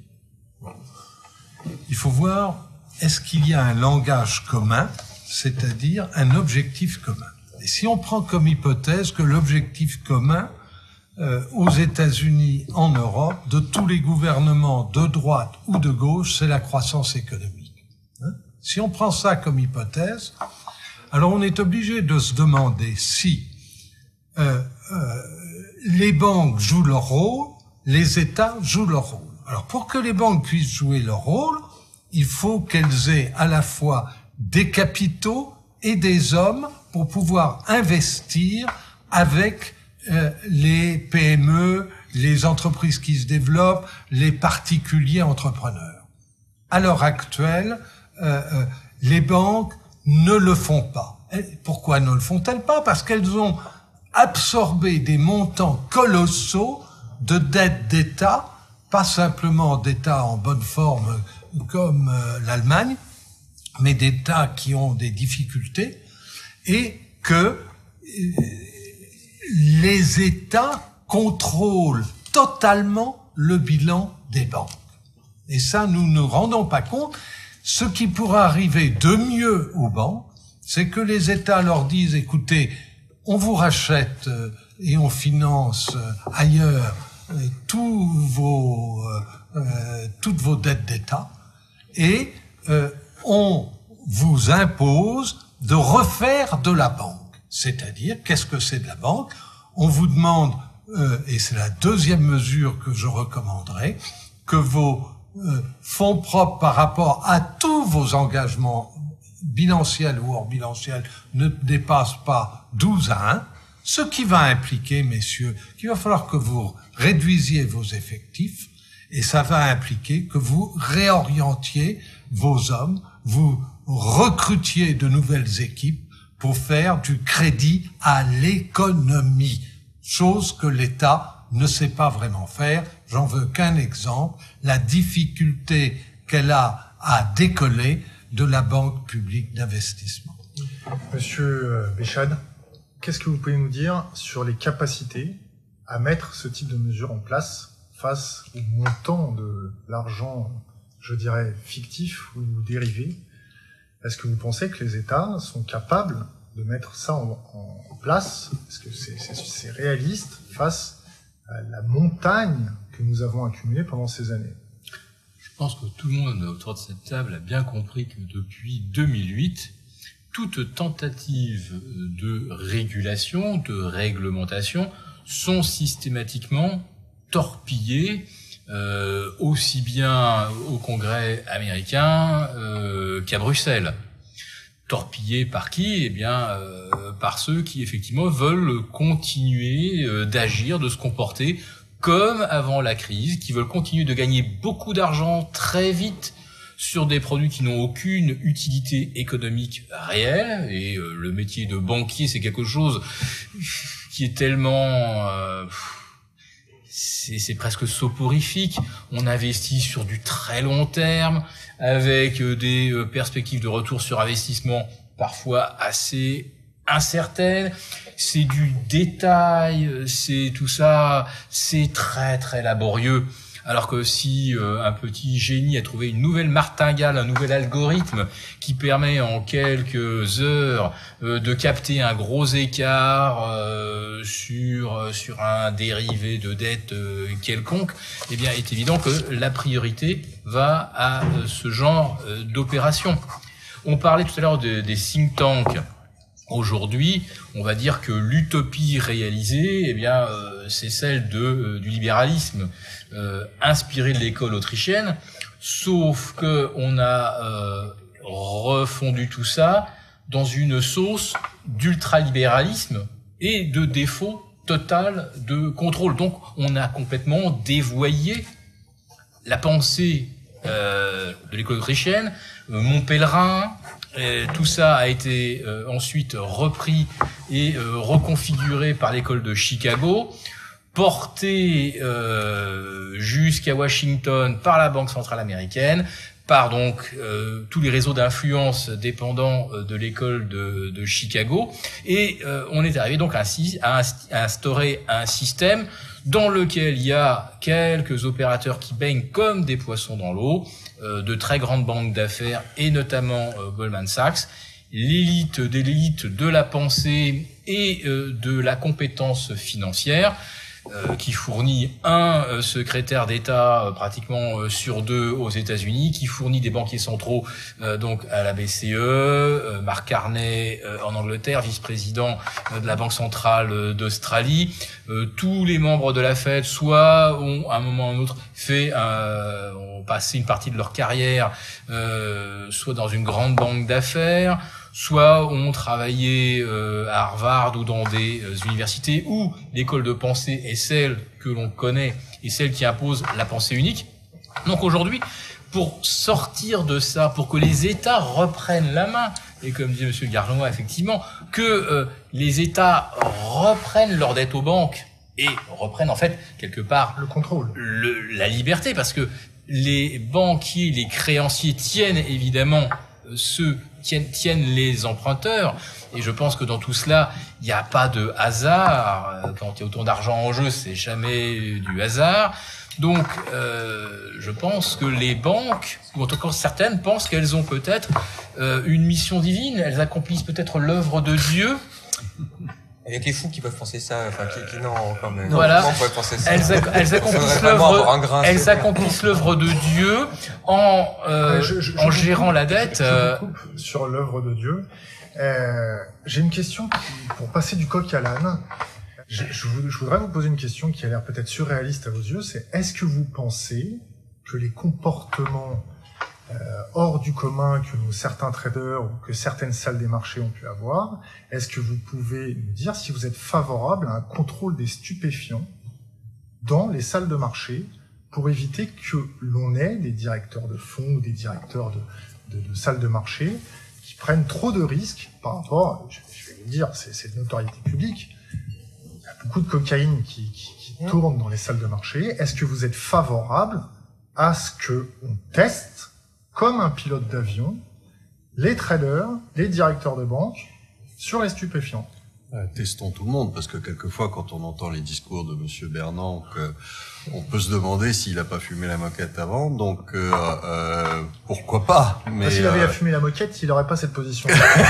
Il faut voir, est-ce qu'il y a un langage commun, c'est-à-dire un objectif commun? Et si on prend comme hypothèse que l'objectif commun aux États-Unis, en Europe, de tous les gouvernements de droite ou de gauche, c'est la croissance économique. Si on prend ça comme hypothèse, alors on est obligé de se demander si les banques jouent leur rôle, les États jouent leur rôle. Alors pour que les banques puissent jouer leur rôle, il faut qu'elles aient à la fois des capitaux et des hommes pour pouvoir investir avec les PME, les entreprises qui se développent, les particuliers entrepreneurs. à l'heure actuelle, les banques ne le font pas. Et pourquoi ne le font-elles pas? Parce qu'elles ont absorbé des montants colossaux de dettes d'État, pas simplement d'États en bonne forme comme l'Allemagne, mais d'États qui ont des difficultés, et que les États contrôlent totalement le bilan des banques. Et ça, nous ne nous rendons pas compte. Ce qui pourra arriver de mieux aux banques, c'est que les États leur disent, écoutez, on vous rachète et on finance ailleurs toutes vos dettes d'État, et on vous impose de refaire de la banque. C'est-à-dire, qu'est-ce que c'est de la banque? On vous demande, et c'est la deuxième mesure que je recommanderais, que vos fonds propres par rapport à tous vos engagements bilanciels ou hors bilanciels ne dépassent pas 12 à 1, ce qui va impliquer, messieurs, qu'il va falloir que vous réduisiez vos effectifs, et ça va impliquer que vous réorientiez vos hommes, vous recrutiez de nouvelles équipes pour faire du crédit à l'économie, chose que l'État ne sait pas vraiment faire. J'en veux qu'un exemple, la difficulté qu'elle a à décoller de la Banque publique d'investissement. Monsieur Béchade, qu'est-ce que vous pouvez nous dire sur les capacités à mettre ce type de mesures en place face au montant de l'argent, je dirais, fictif ou dérivé? Est-ce que vous pensez que les États sont capables de mettre ça en place? Est-ce que c'est réaliste face à la montagne que nous avons accumulée pendant ces années? Je pense que tout le monde autour de cette table a bien compris que depuis 2008, toute tentative de régulation, de réglementation sont systématiquement torpillées, aussi bien au Congrès américain qu'à Bruxelles. Torpillées par qui? Eh bien, par ceux qui effectivement veulent continuer d'agir, de se comporter comme avant la crise, qui veulent continuer de gagner beaucoup d'argent très vite sur des produits qui n'ont aucune utilité économique réelle. Et le métier de banquier, c'est quelque chose qui est tellement... c'est presque soporifique. On investit sur du très long terme, avec des perspectives de retour sur investissement parfois assez incertaines. C'est du détail, c'est tout ça, c'est très très laborieux. Alors que si un petit génie a trouvé une nouvelle martingale, un nouvel algorithme qui permet en quelques heures de capter un gros écart sur un dérivé de dette quelconque, eh bien, il est évident que la priorité va à ce genre d'opération. On parlait tout à l'heure des think tanks. Aujourd'hui, on va dire que l'utopie réalisée, eh bien, c'est celle du libéralisme inspiré de l'école autrichienne, sauf que on a refondu tout ça dans une sauce d'ultralibéralisme et de défaut total de contrôle. Donc, on a complètement dévoyé la pensée de l'école autrichienne, Montpellerin. Tout ça a été ensuite repris et reconfiguré par l'école de Chicago, porté jusqu'à Washington par la Banque centrale américaine, par donc tous les réseaux d'influence dépendant de l'école de Chicago, et on est arrivé donc à instaurer un système dans lequel il y a quelques opérateurs qui baignent comme des poissons dans l'eau, de très grandes banques d'affaires et notamment Goldman Sachs, l'élite de l'élite de la pensée et de la compétence financière, qui fournit un secrétaire d'État pratiquement sur deux aux États-Unis, qui fournit des banquiers centraux donc à la BCE, Mark Carney en Angleterre, vice-président de la Banque centrale d'Australie. Tous les membres de la Fed soit ont à un moment ou à un autre ont passé une partie de leur carrière soit dans une grande banque d'affaires, soit ont travaillé à Harvard ou dans des universités où l'école de pensée est celle que l'on connaît et celle qui impose la pensée unique. Donc aujourd'hui, pour sortir de ça, pour que les États reprennent la main, et comme dit M. Garnois, effectivement, que les États reprennent leur dette aux banques et reprennent en fait quelque part le contrôle, la liberté, parce que les banquiers, les créanciers tiennent évidemment tiennent les emprunteurs, et je pense que dans tout cela, il n'y a pas de hasard. Quand il y a autant d'argent en jeu, c'est jamais du hasard. Donc, je pense que les banques, ou en tout cas certaines, pensent qu'elles ont peut-être une mission divine. Elles accomplissent peut-être l'œuvre de Dieu. Avec les fous qui peuvent penser ça, enfin qui non, quand même. Voilà. Non, on pourrait penser ça. Elles accomplissent l'œuvre de Dieu en gérant la dette. Je coupe sur l'œuvre de Dieu. J'ai une question pour passer du coq à l'âne. Je voudrais vous poser une question qui a l'air peut-être surréaliste à vos yeux. C'est est-ce que vous pensez que les comportements hors du commun que certains traders ou que certaines salles des marchés ont pu avoir, est-ce que vous pouvez nous dire si vous êtes favorable à un contrôle des stupéfiants dans les salles de marché pour éviter que l'on ait des directeurs de fonds ou des directeurs de salles de marché qui prennent trop de risques par rapport, je vais vous dire, c'est de notoriété publique, il y a beaucoup de cocaïne qui tourne dans les salles de marché. Est-ce que vous êtes favorable à ce que on teste comme un pilote d'avion, les traders, les directeurs de banque, sur les stupéfiants? Testons tout le monde, parce que quelquefois, quand on entend les discours de Monsieur Bernand, on peut se demander s'il a pas fumé la moquette avant, donc pourquoi pas. Mais s'il avait fumé la moquette, il n'aurait pas cette position.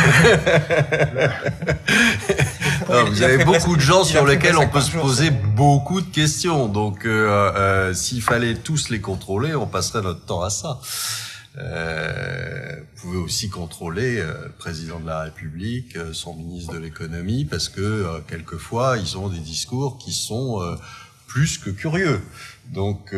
Vous avez beaucoup de gens sur lesquels on peut se poser beaucoup de questions, donc s'il fallait tous les contrôler, on passerait notre temps à ça. Vous pouvez aussi contrôler le président de la République, son ministre de l'économie, parce que quelquefois ils ont des discours qui sont plus que curieux. Donc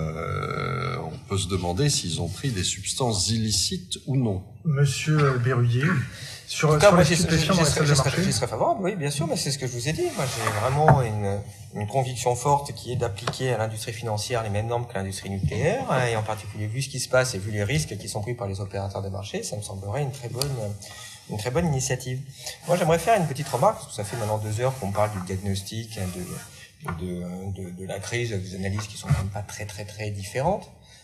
on peut se demander s'ils ont pris des substances illicites ou non. Monsieur Berruyer, sur les stupéfiants dans la salle de marché, je serais favorable, oui, bien sûr, mais c'est ce que je vous ai dit. Moi, j'ai vraiment une conviction forte qui est d'appliquer à l'industrie financière les mêmes normes que l'industrie nucléaire, et en particulier vu ce qui se passe et vu les risques qui sont pris par les opérateurs de marché, ça me semblerait une très bonne initiative. Moi, j'aimerais faire une petite remarque, parce que ça fait maintenant 2 heures qu'on parle du diagnostic, de la crise, des analyses qui sont quand même pas très différentes.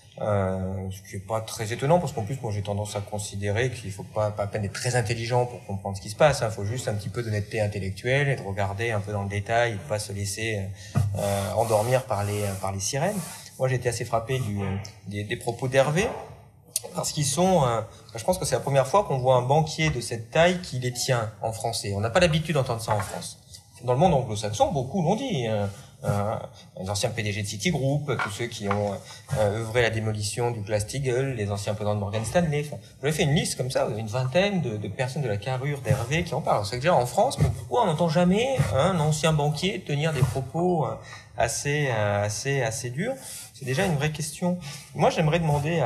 Ce qui est pas très étonnant, parce qu'en plus, moi, j'ai tendance à considérer qu'il faut pas à peine être très intelligent pour comprendre ce qui se passe. Il faut juste un petit peu d'honnêteté intellectuelle et de regarder un peu dans le détail, et de pas se laisser endormir par les sirènes. Moi, j'ai été assez frappé des propos d'Hervé, parce qu'ils sont, je pense que c'est la première fois qu'on voit un banquier de cette taille qui les tient en français. On n'a pas l'habitude d'entendre ça en France. Dans le monde anglo-saxon, beaucoup l'ont dit. Les anciens PDG de Citigroup, tous ceux qui ont œuvré à la démolition du Glass-Steagall, les anciens présidents de Morgan Stanley. Enfin, j'avais fait une liste comme ça, une vingtaine de personnes de la carrure d'Hervé qui en parlent. C'est que déjà en France, pourquoi on n'entend jamais un ancien banquier tenir des propos assez durs? C'est déjà une vraie question. Moi, j'aimerais demander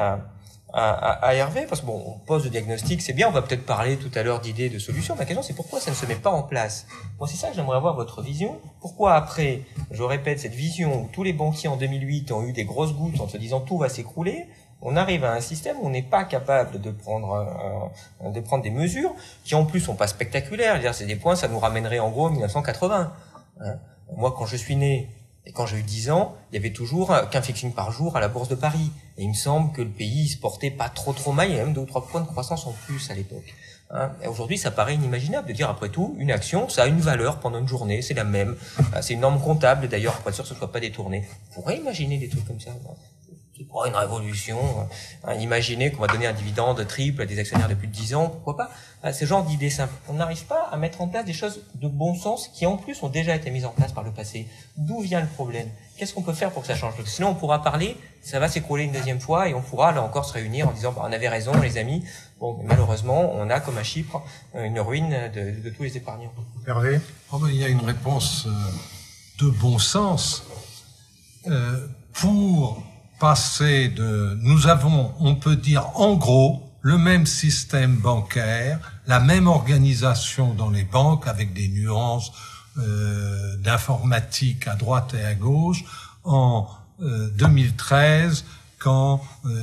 à Hervé, parce que bon, on pose le diagnostic, c'est bien, on va peut-être parler tout à l'heure d'idées, de solutions. Ma question, c'est pourquoi ça ne se met pas en place? Moi, c'est ça que j'aimerais avoir votre vision. Pourquoi après, je répète, cette vision où tous les banquiers en 2008 ont eu des grosses gouttes en se disant tout va s'écrouler, on arrive à un système où on n'est pas capable de prendre des mesures qui en plus sont pas spectaculaires. C'est-à-dire, c'est des points, ça nous ramènerait en gros à 1980. Moi, quand je suis né, et quand j'ai eu 10 ans, il y avait toujours qu'un fixing par jour à la Bourse de Paris. Et il me semble que le pays se portait pas trop mal, il y a même 2 ou 3 points de croissance en plus à l'époque. Et aujourd'hui, ça paraît inimaginable de dire, après tout, une action, ça a une valeur pendant une journée, c'est la même. C'est une norme comptable d'ailleurs, pour être sûr que ce soit pas détourné. On pourrait imaginer des trucs comme ça. C'est pas une révolution. Imaginer qu'on va donner un dividende triple à des actionnaires de plus de 10 ans, pourquoi pas? Ce genre d'idées simples. On n'arrive pas à mettre en place des choses de bon sens qui en plus ont déjà été mises en place par le passé. D'où vient le problème? Qu'est-ce qu'on peut faire pour que ça change? Sinon on pourra parler, ça va s'écrouler une deuxième fois et on pourra là encore se réunir en disant on avait raison les amis. Bon, mais malheureusement, on a comme à Chypre une ruine de tous les épargnants. Hervé? Il y a une réponse de bon sens. Pour passer nous avons, on peut dire en gros, le même système bancaire, la même organisation dans les banques avec des nuances d'informatique à droite et à gauche. En 2013, qu'en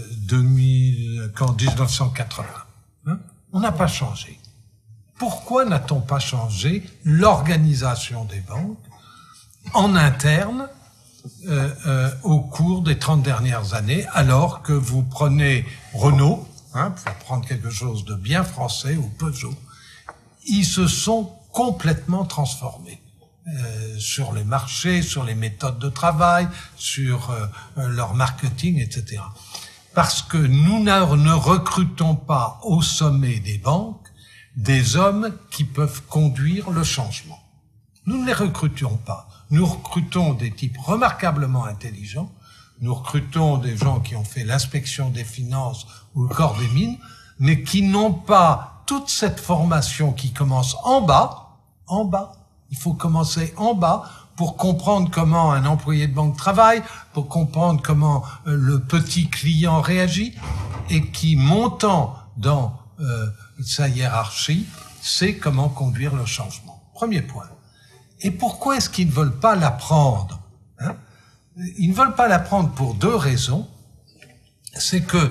1980. Hein? On n'a pas changé. Pourquoi n'a-t-on pas changé l'organisation des banques en interne au cours des 30 dernières années, alors que vous prenez Renault, pour prendre quelque chose de bien français, ou Peugeot, ils se sont complètement transformés sur les marchés, sur les méthodes de travail, sur leur marketing, etc. Parce que nous ne recrutons pas au sommet des banques des hommes qui peuvent conduire le changement. Nous ne les recrutions pas. Nous recrutons des types remarquablement intelligents. Nous recrutons des gens qui ont fait l'inspection des finances ou le corps des mines, mais qui n'ont pas toute cette formation qui commence en bas. En bas. Il faut commencer en bas pour comprendre comment un employé de banque travaille, pour comprendre comment le petit client réagit, et qui, montant dans sa hiérarchie, sait comment conduire le changement. Premier point. Et pourquoi est-ce qu'ils ne veulent pas l'apprendre, hein? Ils ne veulent pas l'apprendre pour deux raisons. C'est que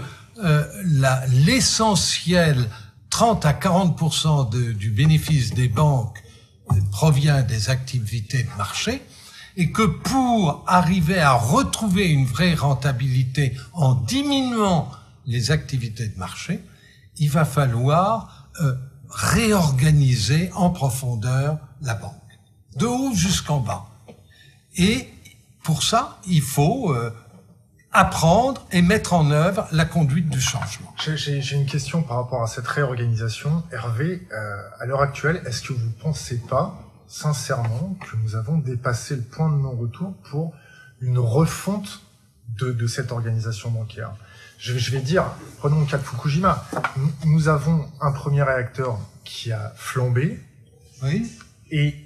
l'essentiel 30 à 40% du bénéfice des banques provient des activités de marché, et que pour arriver à retrouver une vraie rentabilité en diminuant les activités de marché, il va falloir réorganiser en profondeur la banque, de haut jusqu'en bas. Et pour ça, il faut apprendre et mettre en œuvre la conduite du changement. J'ai une question par rapport à cette réorganisation. Hervé, à l'heure actuelle, est-ce que vous ne pensez pas, sincèrement, que nous avons dépassé le point de non-retour pour une refonte de cette organisation bancaire? Je vais dire, prenons le cas de Fukushima. Nous avons un premier réacteur qui a flambé. Oui. Et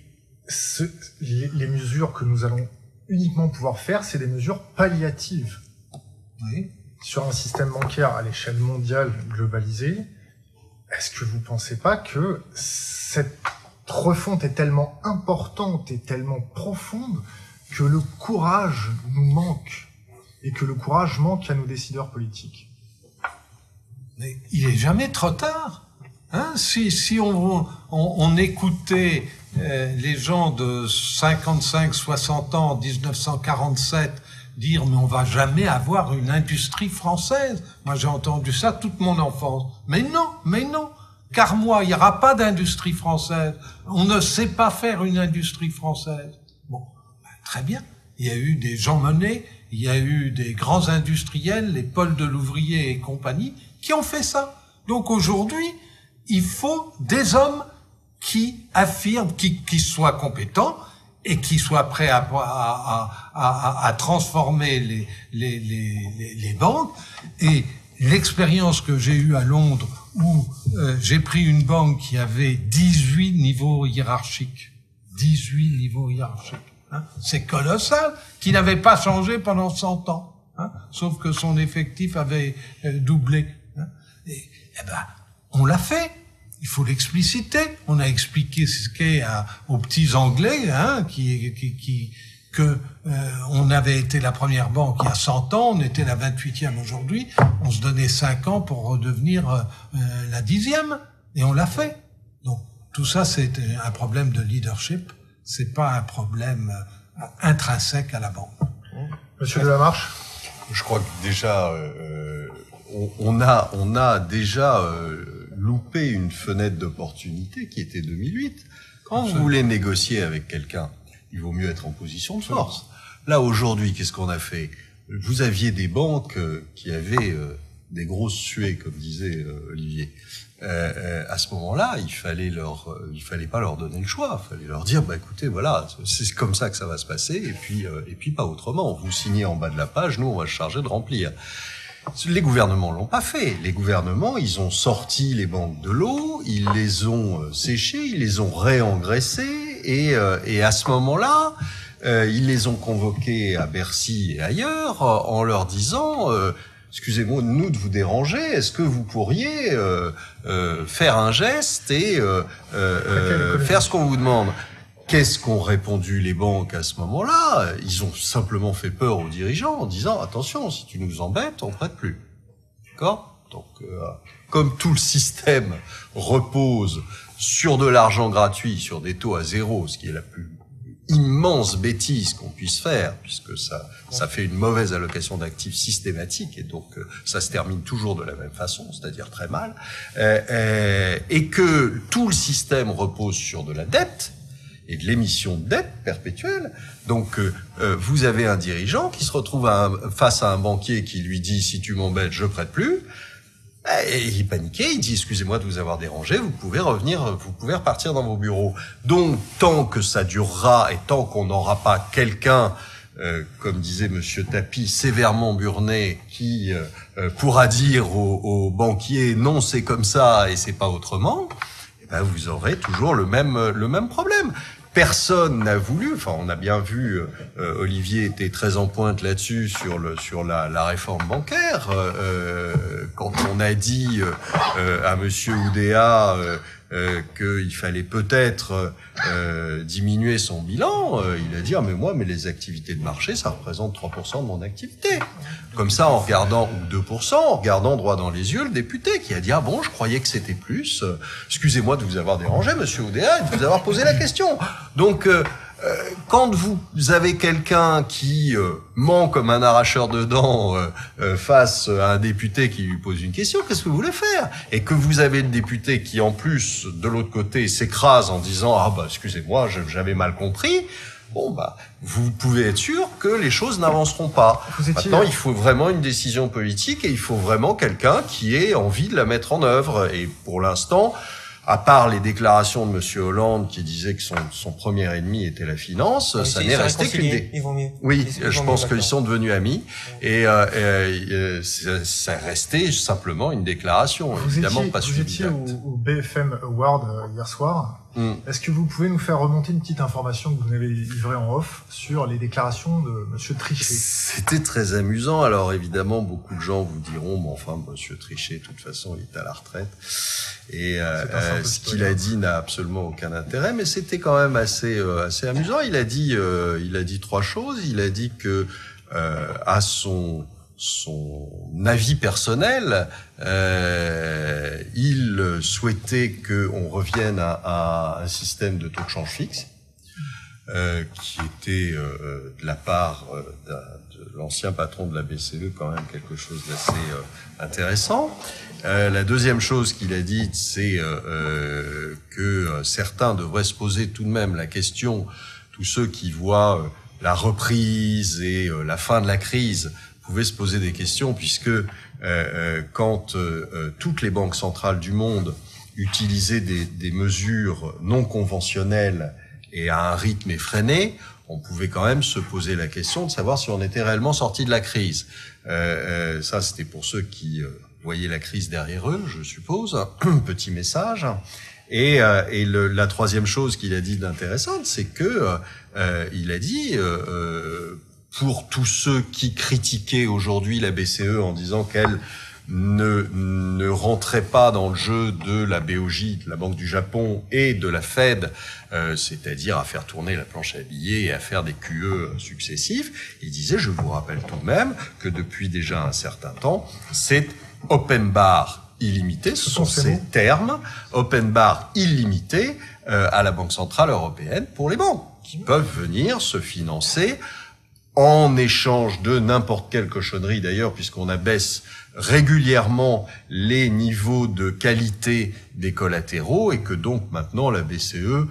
les mesures que nous allons uniquement pouvoir faire, c'est des mesures palliatives. Oui. Sur un système bancaire à l'échelle mondiale globalisée, est-ce que vous pensez pas que cette refonte est tellement importante et tellement profonde que le courage nous manque et que le courage manque à nos décideurs politiques? Mais il est jamais trop tard. Hein? Si on écoutait les gens de 55, 60 ans, 1947, dire mais on va jamais avoir une industrie française. Moi j'ai entendu ça toute mon enfance. Mais non, car moi il n'y aura pas d'industrie française. On ne sait pas faire une industrie française. Bon, très bien. Il y a eu des Jean Monnet, il y a eu des grands industriels, les Paul Delouvrier et compagnie, qui ont fait ça. Donc aujourd'hui, il faut des hommes qui affirment, qui soient compétents et qui soient prêts à transformer les banques. Et l'expérience que j'ai eue à Londres, où j'ai pris une banque qui avait 18 niveaux hiérarchiques. 18 niveaux hiérarchiques. Hein, c'est colossal, qui n'avait pas changé pendant 100 ans. Hein, sauf que son effectif avait doublé. Hein, et ben, on l'a fait. Il faut l'expliciter. On a expliqué ce qu'est aux petits Anglais, hein, on avait été la première banque il y a 100 ans, on était la 28e aujourd'hui, on se donnait 5 ans pour redevenir la 10e, et on l'a fait. Donc tout ça, c'est un problème de leadership, c'est pas un problème intrinsèque à la banque. Monsieur Delamarche? Je crois que déjà, on a déjà loupé une fenêtre d'opportunité qui était 2008. Quand vous voulez négocier avec quelqu'un, il vaut mieux être en position de force. Là, aujourd'hui, qu'est-ce qu'on a fait? Vous aviez des banques qui avaient des grosses suées, comme disait Olivier. À ce moment-là, il fallait pas leur donner le choix. Il fallait leur dire, bah écoutez, voilà, c'est comme ça que ça va se passer, et puis pas autrement. Vous signez en bas de la page, nous on va se charger de remplir. Les gouvernements l'ont pas fait. Les gouvernements, ils ont sorti les banques de l'eau, ils les ont séchées, ils les ont réengraissées, et à ce moment-là, ils les ont convoqués à Bercy et ailleurs en leur disant excusez-moi nous de vous déranger, est-ce que vous pourriez faire un geste et faire ce qu'on vous demande? qu'est-ce qu'ont répondu les banques à ce moment-là? Ils ont simplement fait peur aux dirigeants en disant attention, si tu nous embêtes, on prête plus. D'accord? Donc, comme tout le système repose sur de l'argent gratuit, sur des taux à zéro, ce qui est la plus immense bêtise qu'on puisse faire, puisque ça fait une mauvaise allocation d'actifs systématique, et donc ça se termine toujours de la même façon, c'est-à-dire très mal, et que tout le système repose sur de la dette et de l'émission de dette perpétuelle. Donc vous avez un dirigeant qui se retrouve face à un banquier qui lui dit si tu m'embêtes, je prête plus. Et il paniquait, il dit excusez-moi de vous avoir dérangé, vous pouvez revenir, vous pouvez repartir dans vos bureaux. Donc tant que ça durera et tant qu'on n'aura pas quelqu'un, comme disait Monsieur Tapi, sévèrement burné, qui pourra dire aux banquiers non c'est comme ça et c'est pas autrement, eh ben vous aurez toujours le même problème. Personne n'a voulu, enfin on a bien vu, Olivier était très en pointe là-dessus sur la réforme bancaire, quand on a dit à Monsieur Oudéa qu'il fallait peut-être diminuer son bilan, il a dit ah mais les activités de marché ça représente 3% de mon activité. Comme ça, en regardant, ou 2%, en regardant droit dans les yeux le député qui a dit ah bon, je croyais que c'était plus. Excusez-moi de vous avoir dérangé, Monsieur Oudéa, et de vous avoir posé la question. Donc quand vous avez quelqu'un qui ment comme un arracheur de dents face à un député qui lui pose une question, qu'est-ce que vous voulez faire? Et que vous avez le député qui, en plus, de l'autre côté, s'écrase en disant « Ah bah excusez-moi, j'avais mal compris », bon bah vous pouvez être sûr que les choses n'avanceront pas. Maintenant, il faut vraiment une décision politique et il faut vraiment quelqu'un qui ait envie de la mettre en œuvre. Et pour l'instant, à part les déclarations de Monsieur Hollande qui disait que son premier ennemi était la finance, oui, ça n'est resté qu'une Ils vont mieux. Oui, je pense qu'ils sont devenus amis et ça restait simplement une déclaration, évidemment pas suivie. Vous étiez au BFM Award hier soir. Est-ce que vous pouvez nous faire remonter une petite information que vous avez livrée en off sur les déclarations de Monsieur Trichet? C'était très amusant. Alors évidemment, beaucoup de gens vous diront, bon enfin, Monsieur Trichet, de toute façon, il est à la retraite. Et ce qu'il a dit n'a absolument aucun intérêt, mais c'était quand même assez amusant. Il a dit trois choses. Il a dit que à son avis personnel, il souhaitait qu'on revienne à un système de taux de change fixe, qui était de la part de l'ancien patron de la BCE quand même quelque chose d'assez intéressant. La deuxième chose qu'il a dite, c'est que certains devraient se poser tout de même la question, tous ceux qui voient la reprise et la fin de la crise pouvaient se poser des questions, puisque quand toutes les banques centrales du monde utilisaient des mesures non conventionnelles et à un rythme effréné, on pouvait quand même se poser la question de savoir si on était réellement sorti de la crise. Ça, c'était pour ceux qui voyaient la crise derrière eux, je suppose. Petit message. Et la troisième chose qu'il a dit d'intéressante, c'est que il a dit pour tous ceux qui critiquaient aujourd'hui la BCE en disant qu'elle ne rentrait pas dans le jeu de la BOJ, de la Banque du Japon et de la Fed, c'est-à-dire à faire tourner la planche à billets et à faire des QE successifs, il disait, je vous rappelle tout de même que depuis déjà un certain temps, c'est open bar illimité, ce sont ces termes, open bar illimité à la Banque Centrale Européenne pour les banques, qui peuvent venir se financer en échange de n'importe quelle cochonnerie d'ailleurs, puisqu'on abaisse régulièrement les niveaux de qualité des collatéraux et que donc maintenant la BCE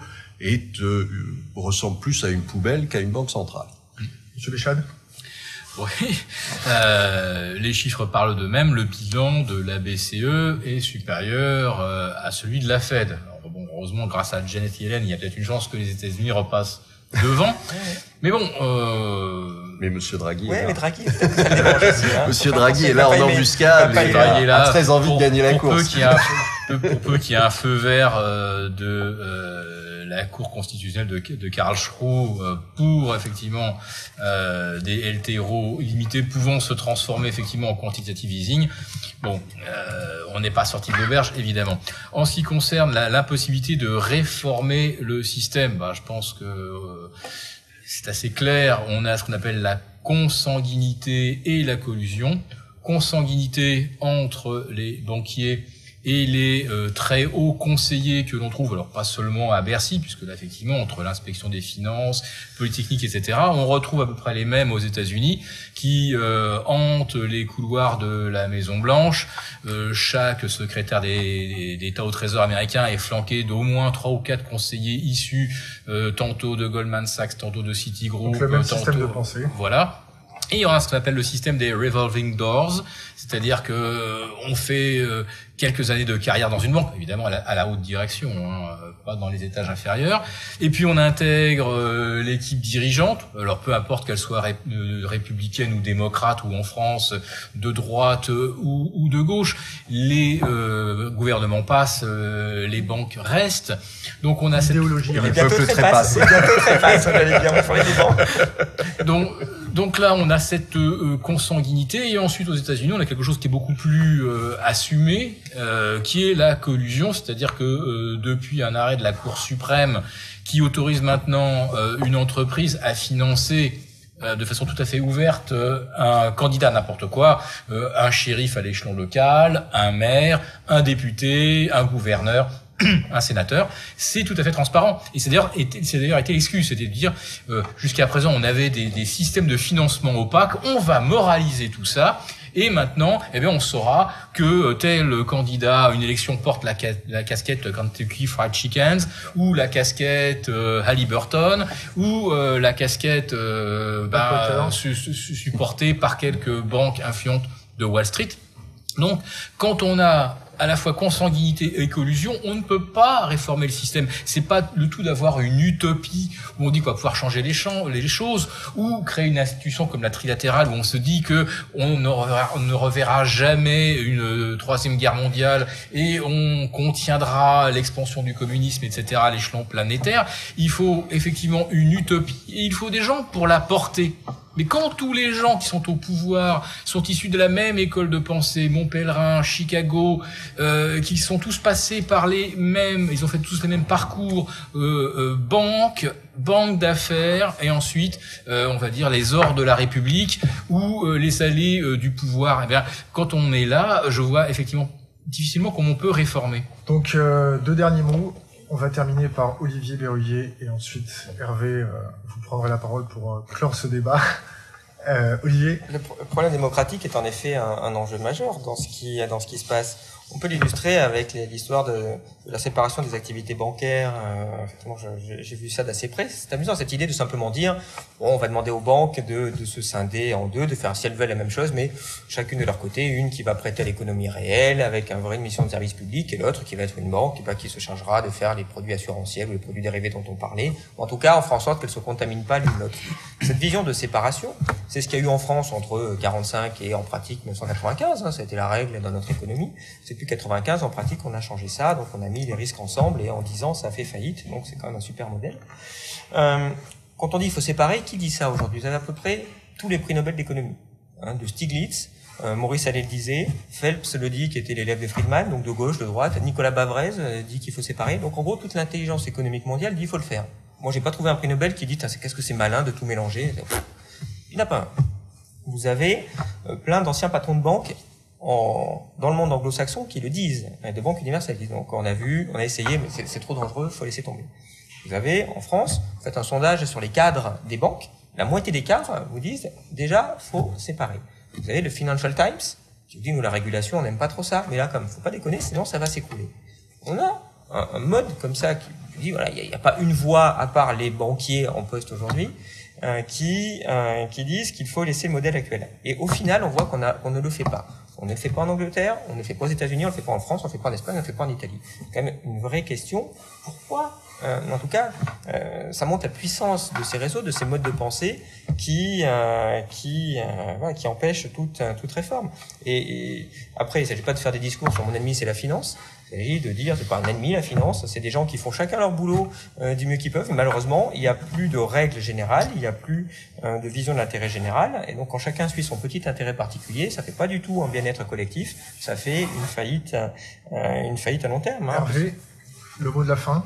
ressemble plus à une poubelle qu'à une banque centrale. Monsieur Béchade? Oui, les chiffres parlent d'eux-mêmes. Le bilan de la BCE est supérieur à celui de la Fed. Alors bon, heureusement, grâce à Janet Yellen, il y a peut-être une chance que les États-Unis repassent devant. Mais bon, mais Monsieur Draghi. Ouais, mais Draghi, ça dérange aussi, hein. Monsieur Draghi est là en embuscade et a très envie de gagner la course. Pour peu qu'il y ait un feu vert de la Cour constitutionnelle de Karlsruhe pour effectivement des LTRO limités pouvant se transformer effectivement en quantitative easing. Bon, on n'est pas sorti de l'auberge évidemment. En ce qui concerne l'impossibilité de réformer le système, je pense que c'est assez clair. On a ce qu'on appelle la consanguinité et la collusion. Consanguinité entre les banquiers et les très hauts conseillers que l'on trouve, alors pas seulement à Bercy, puisque là effectivement entre l'inspection des finances, Polytechnique, etc., on retrouve à peu près les mêmes aux États-Unis qui hantent les couloirs de la Maison Blanche. Chaque secrétaire d'État au Trésor américain est flanqué d'au moins 3 ou 4 conseillers issus tantôt de Goldman Sachs, tantôt de Citigroup, donc le même système de pensée. Voilà. Et on a ce qu'on appelle le système des revolving doors, c'est-à-dire que on fait quelques années de carrière dans une banque, évidemment à la haute direction, pas dans les étages inférieurs. Et puis on intègre l'équipe dirigeante, alors peu importe qu'elle soit républicaine ou démocrate, ou en France de droite ou de gauche, les gouvernements passent, les banques restent. Donc on a cette idéologie. Le peuple trépasse. C'est bientôt trépasse, on allait dire, on parlait des banques. Donc là, on a cette consanguinité, et ensuite aux États-Unis, on a quelque chose qui est beaucoup plus assumé, qui est la collusion, c'est-à-dire que depuis un arrêt de la Cour suprême qui autorise maintenant une entreprise à financer de façon tout à fait ouverte un candidat à n'importe quoi, un shérif à l'échelon local, un maire, un député, un gouverneur, un sénateur, c'est tout à fait transparent. Et c'est d'ailleurs été l'excuse, c'était de dire jusqu'à présent on avait des systèmes de financement opaques, on va moraliser tout ça. Et maintenant, on saura que tel candidat à une élection porte la casquette Kentucky Fried Chickens, ou la casquette Halliburton, ou la casquette supportée par quelques banques influentes de Wall Street. Donc, quand on a à la fois consanguinité et collusion, on ne peut pas réformer le système. C'est pas le tout d'avoir une utopie où on dit qu'on va pouvoir changer les choses, ou créer une institution comme la trilatérale où on se dit que on ne reverra jamais une troisième guerre mondiale et on contiendra l'expansion du communisme, etc. à l'échelon planétaire. Il faut effectivement une utopie et il faut des gens pour la porter. Mais quand tous les gens qui sont au pouvoir sont issus de la même école de pensée, Montpellier, Chicago, qui sont tous passés par les mêmes, ils ont fait tous les mêmes parcours, banque d'affaires, et ensuite, on va dire les ors de la République ou les allées du pouvoir. Eh bien, quand on est là, je vois effectivement difficilement comment on peut réformer. Donc, 2 derniers mots. On va terminer par Olivier Berruyer et ensuite Hervé, vous prendrez la parole pour clore ce débat. Olivier. Le problème démocratique est en effet un enjeu majeur dans ce qui se passe. On peut l'illustrer avec l'histoire de la séparation des activités bancaires. Effectivement, j'ai vu ça d'assez près. C'est amusant cette idée de simplement dire, bon, on va demander aux banques de se scinder en deux, de faire si elles veulent la même chose, mais chacune de leur côté, une qui va prêter à l'économie réelle avec une vraie mission de service public, et l'autre qui va être une banque qui se chargera de faire les produits assurantiels ou les produits dérivés dont on parlait. En tout cas, on fera en sorte qu'elles se contaminent pas l'une l'autre. Cette vision de séparation, c'est ce qu'il y a eu en France entre 45 et en pratique 1995. Ça a été la règle dans notre économie. C'est depuis 95, en pratique, on a changé ça, donc on a mis les risques ensemble, et en 10 ans, ça a fait faillite, donc c'est quand même un super modèle. Quand on dit qu'il faut séparer, qui dit ça aujourd'hui? Vous avez à peu près tous les prix Nobel d'économie, de Stiglitz, Maurice Allais le disait, Phelps le dit, qui était l'élève de Friedman, donc de gauche, de droite, Nicolas Bavrez dit qu'il faut séparer. Donc en gros, toute l'intelligence économique mondiale dit qu'il faut le faire. Moi, j'ai pas trouvé un prix Nobel qui dit qu'est-ce que c'est malin de tout mélanger. Il n'y en a pas un. Vous avez plein d'anciens patrons de banque dans le monde anglo-saxon qui le disent, de banques universelles. Donc on a essayé, mais c'est trop dangereux, faut laisser tomber. Vous avez, en France, vous faites un sondage sur les cadres des banques, la moitié des cadres vous disent, déjà, faut séparer. Vous avez le Financial Times, qui vous dit, nous, la régulation, on n'aime pas trop ça, mais là, comme, faut pas déconner, sinon ça va s'écrouler. On a un mode comme ça qui dit, voilà, il n'y a pas une voix, à part les banquiers en poste aujourd'hui, qui disent qu'il faut laisser le modèle actuel. Et au final, on voit qu'on ne le fait pas. On ne le fait pas en Angleterre, on ne le fait pas aux États-Unis, on ne le fait pas en France, on ne le fait pas en Espagne, on ne le fait pas en Italie. C'est quand même une vraie question. Pourquoi En tout cas, ça montre la puissance de ces réseaux, de ces modes de pensée qui empêchent toute réforme. Et après, il ne s'agit pas de faire des discours sur mon ennemi, c'est la finance. Il s'agit de dire, c'est pas un ennemi, la finance, c'est des gens qui font chacun leur boulot du mieux qu'ils peuvent. Mais malheureusement, il n'y a plus de règles générales, il n'y a plus de vision de l'intérêt général. Et donc, quand chacun suit son petit intérêt particulier, ça fait pas du tout un bien-être collectif, ça fait une faillite à long terme. Hervé, le mot de la fin.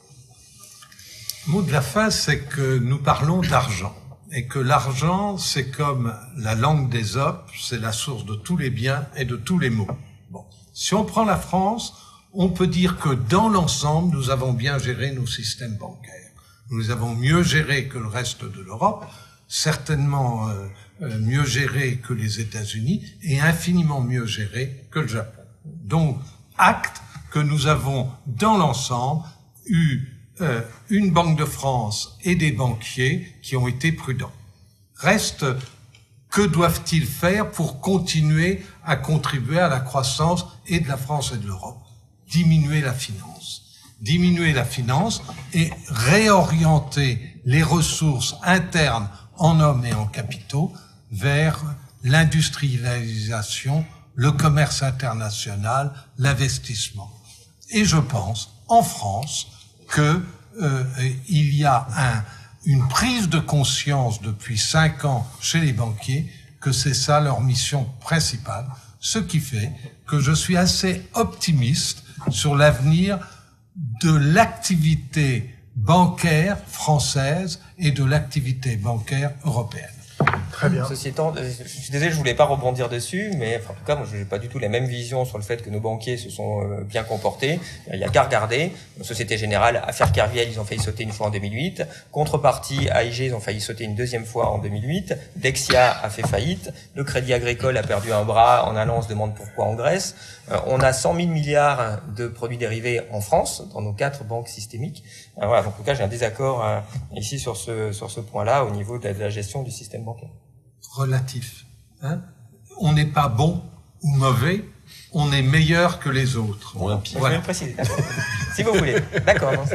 Le mot de la fin, c'est que nous parlons d'argent. Et que l'argent, c'est comme la langue d'Ésope, c'est la source de tous les biens et de tous les maux. Bon. Si on prend la France, on peut dire que dans l'ensemble, nous avons bien géré nos systèmes bancaires. Nous les avons mieux gérés que le reste de l'Europe, certainement mieux gérés que les États-Unis et infiniment mieux gérés que le Japon. Donc, acte que nous avons dans l'ensemble eu une Banque de France et des banquiers qui ont été prudents. Reste, que doivent-ils faire pour continuer à contribuer à la croissance et de la France et de l'Europe? Diminuer la finance. Diminuer la finance et réorienter les ressources internes en hommes et en capitaux vers l'industrialisation, le commerce international, l'investissement. Et je pense, en France, que il y a une prise de conscience depuis 5 ans chez les banquiers que c'est ça leur mission principale, ce qui fait que je suis assez optimiste sur l'avenir de l'activité bancaire française et de l'activité bancaire européenne. Très bien. Ceci étant, je suis désolé, je voulais pas rebondir dessus, mais enfin, en tout cas, moi, je n'ai pas du tout la même vision sur le fait que nos banquiers se sont bien comportés. Il y a qu'à regarder. Société Générale, affaire Kerviel, ils ont failli sauter une fois en 2008. Contrepartie, AIG, ils ont failli sauter une deuxième fois en 2008. Dexia a fait faillite. Le Crédit Agricole a perdu un bras en allant, on se demande pourquoi en Grèce. On a 100 000 milliards de produits dérivés en France, dans nos 4 banques systémiques. Voilà, donc, en tout cas, j'ai un désaccord ici sur ce point-là, au niveau de la gestion du système bancaire. Relatif. Hein? On n'est pas bon ou mauvais, on est meilleur que les autres. Voilà. Je vais le préciser. Si vous voulez. D'accord. Non, ça,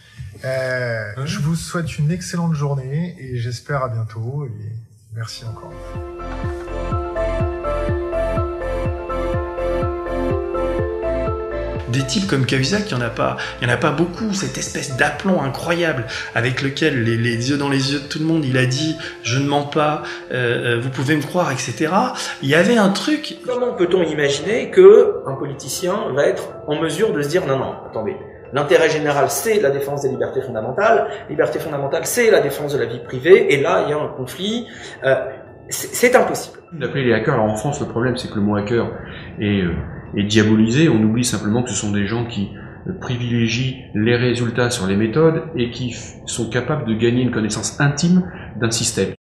je vous souhaite une excellente journée et j'espère à bientôt. Et merci encore. Des types comme Cahuzac, il y en a pas beaucoup, cette espèce d'aplomb incroyable avec lequel les yeux dans les yeux de tout le monde, il a dit « je ne mens pas, vous pouvez me croire, etc. » Il y avait un truc... Comment peut-on imaginer qu'un politicien va être en mesure de se dire « non, attendez, l'intérêt général c'est la défense des libertés fondamentales, c'est la défense de la vie privée, et là il y a un conflit, c'est impossible. » D'appeler les hackers, alors en France le problème c'est que le mot hacker est diabolisé, on oublie simplement que ce sont des gens qui privilégient les résultats sur les méthodes et qui sont capables de gagner une connaissance intime d'un système.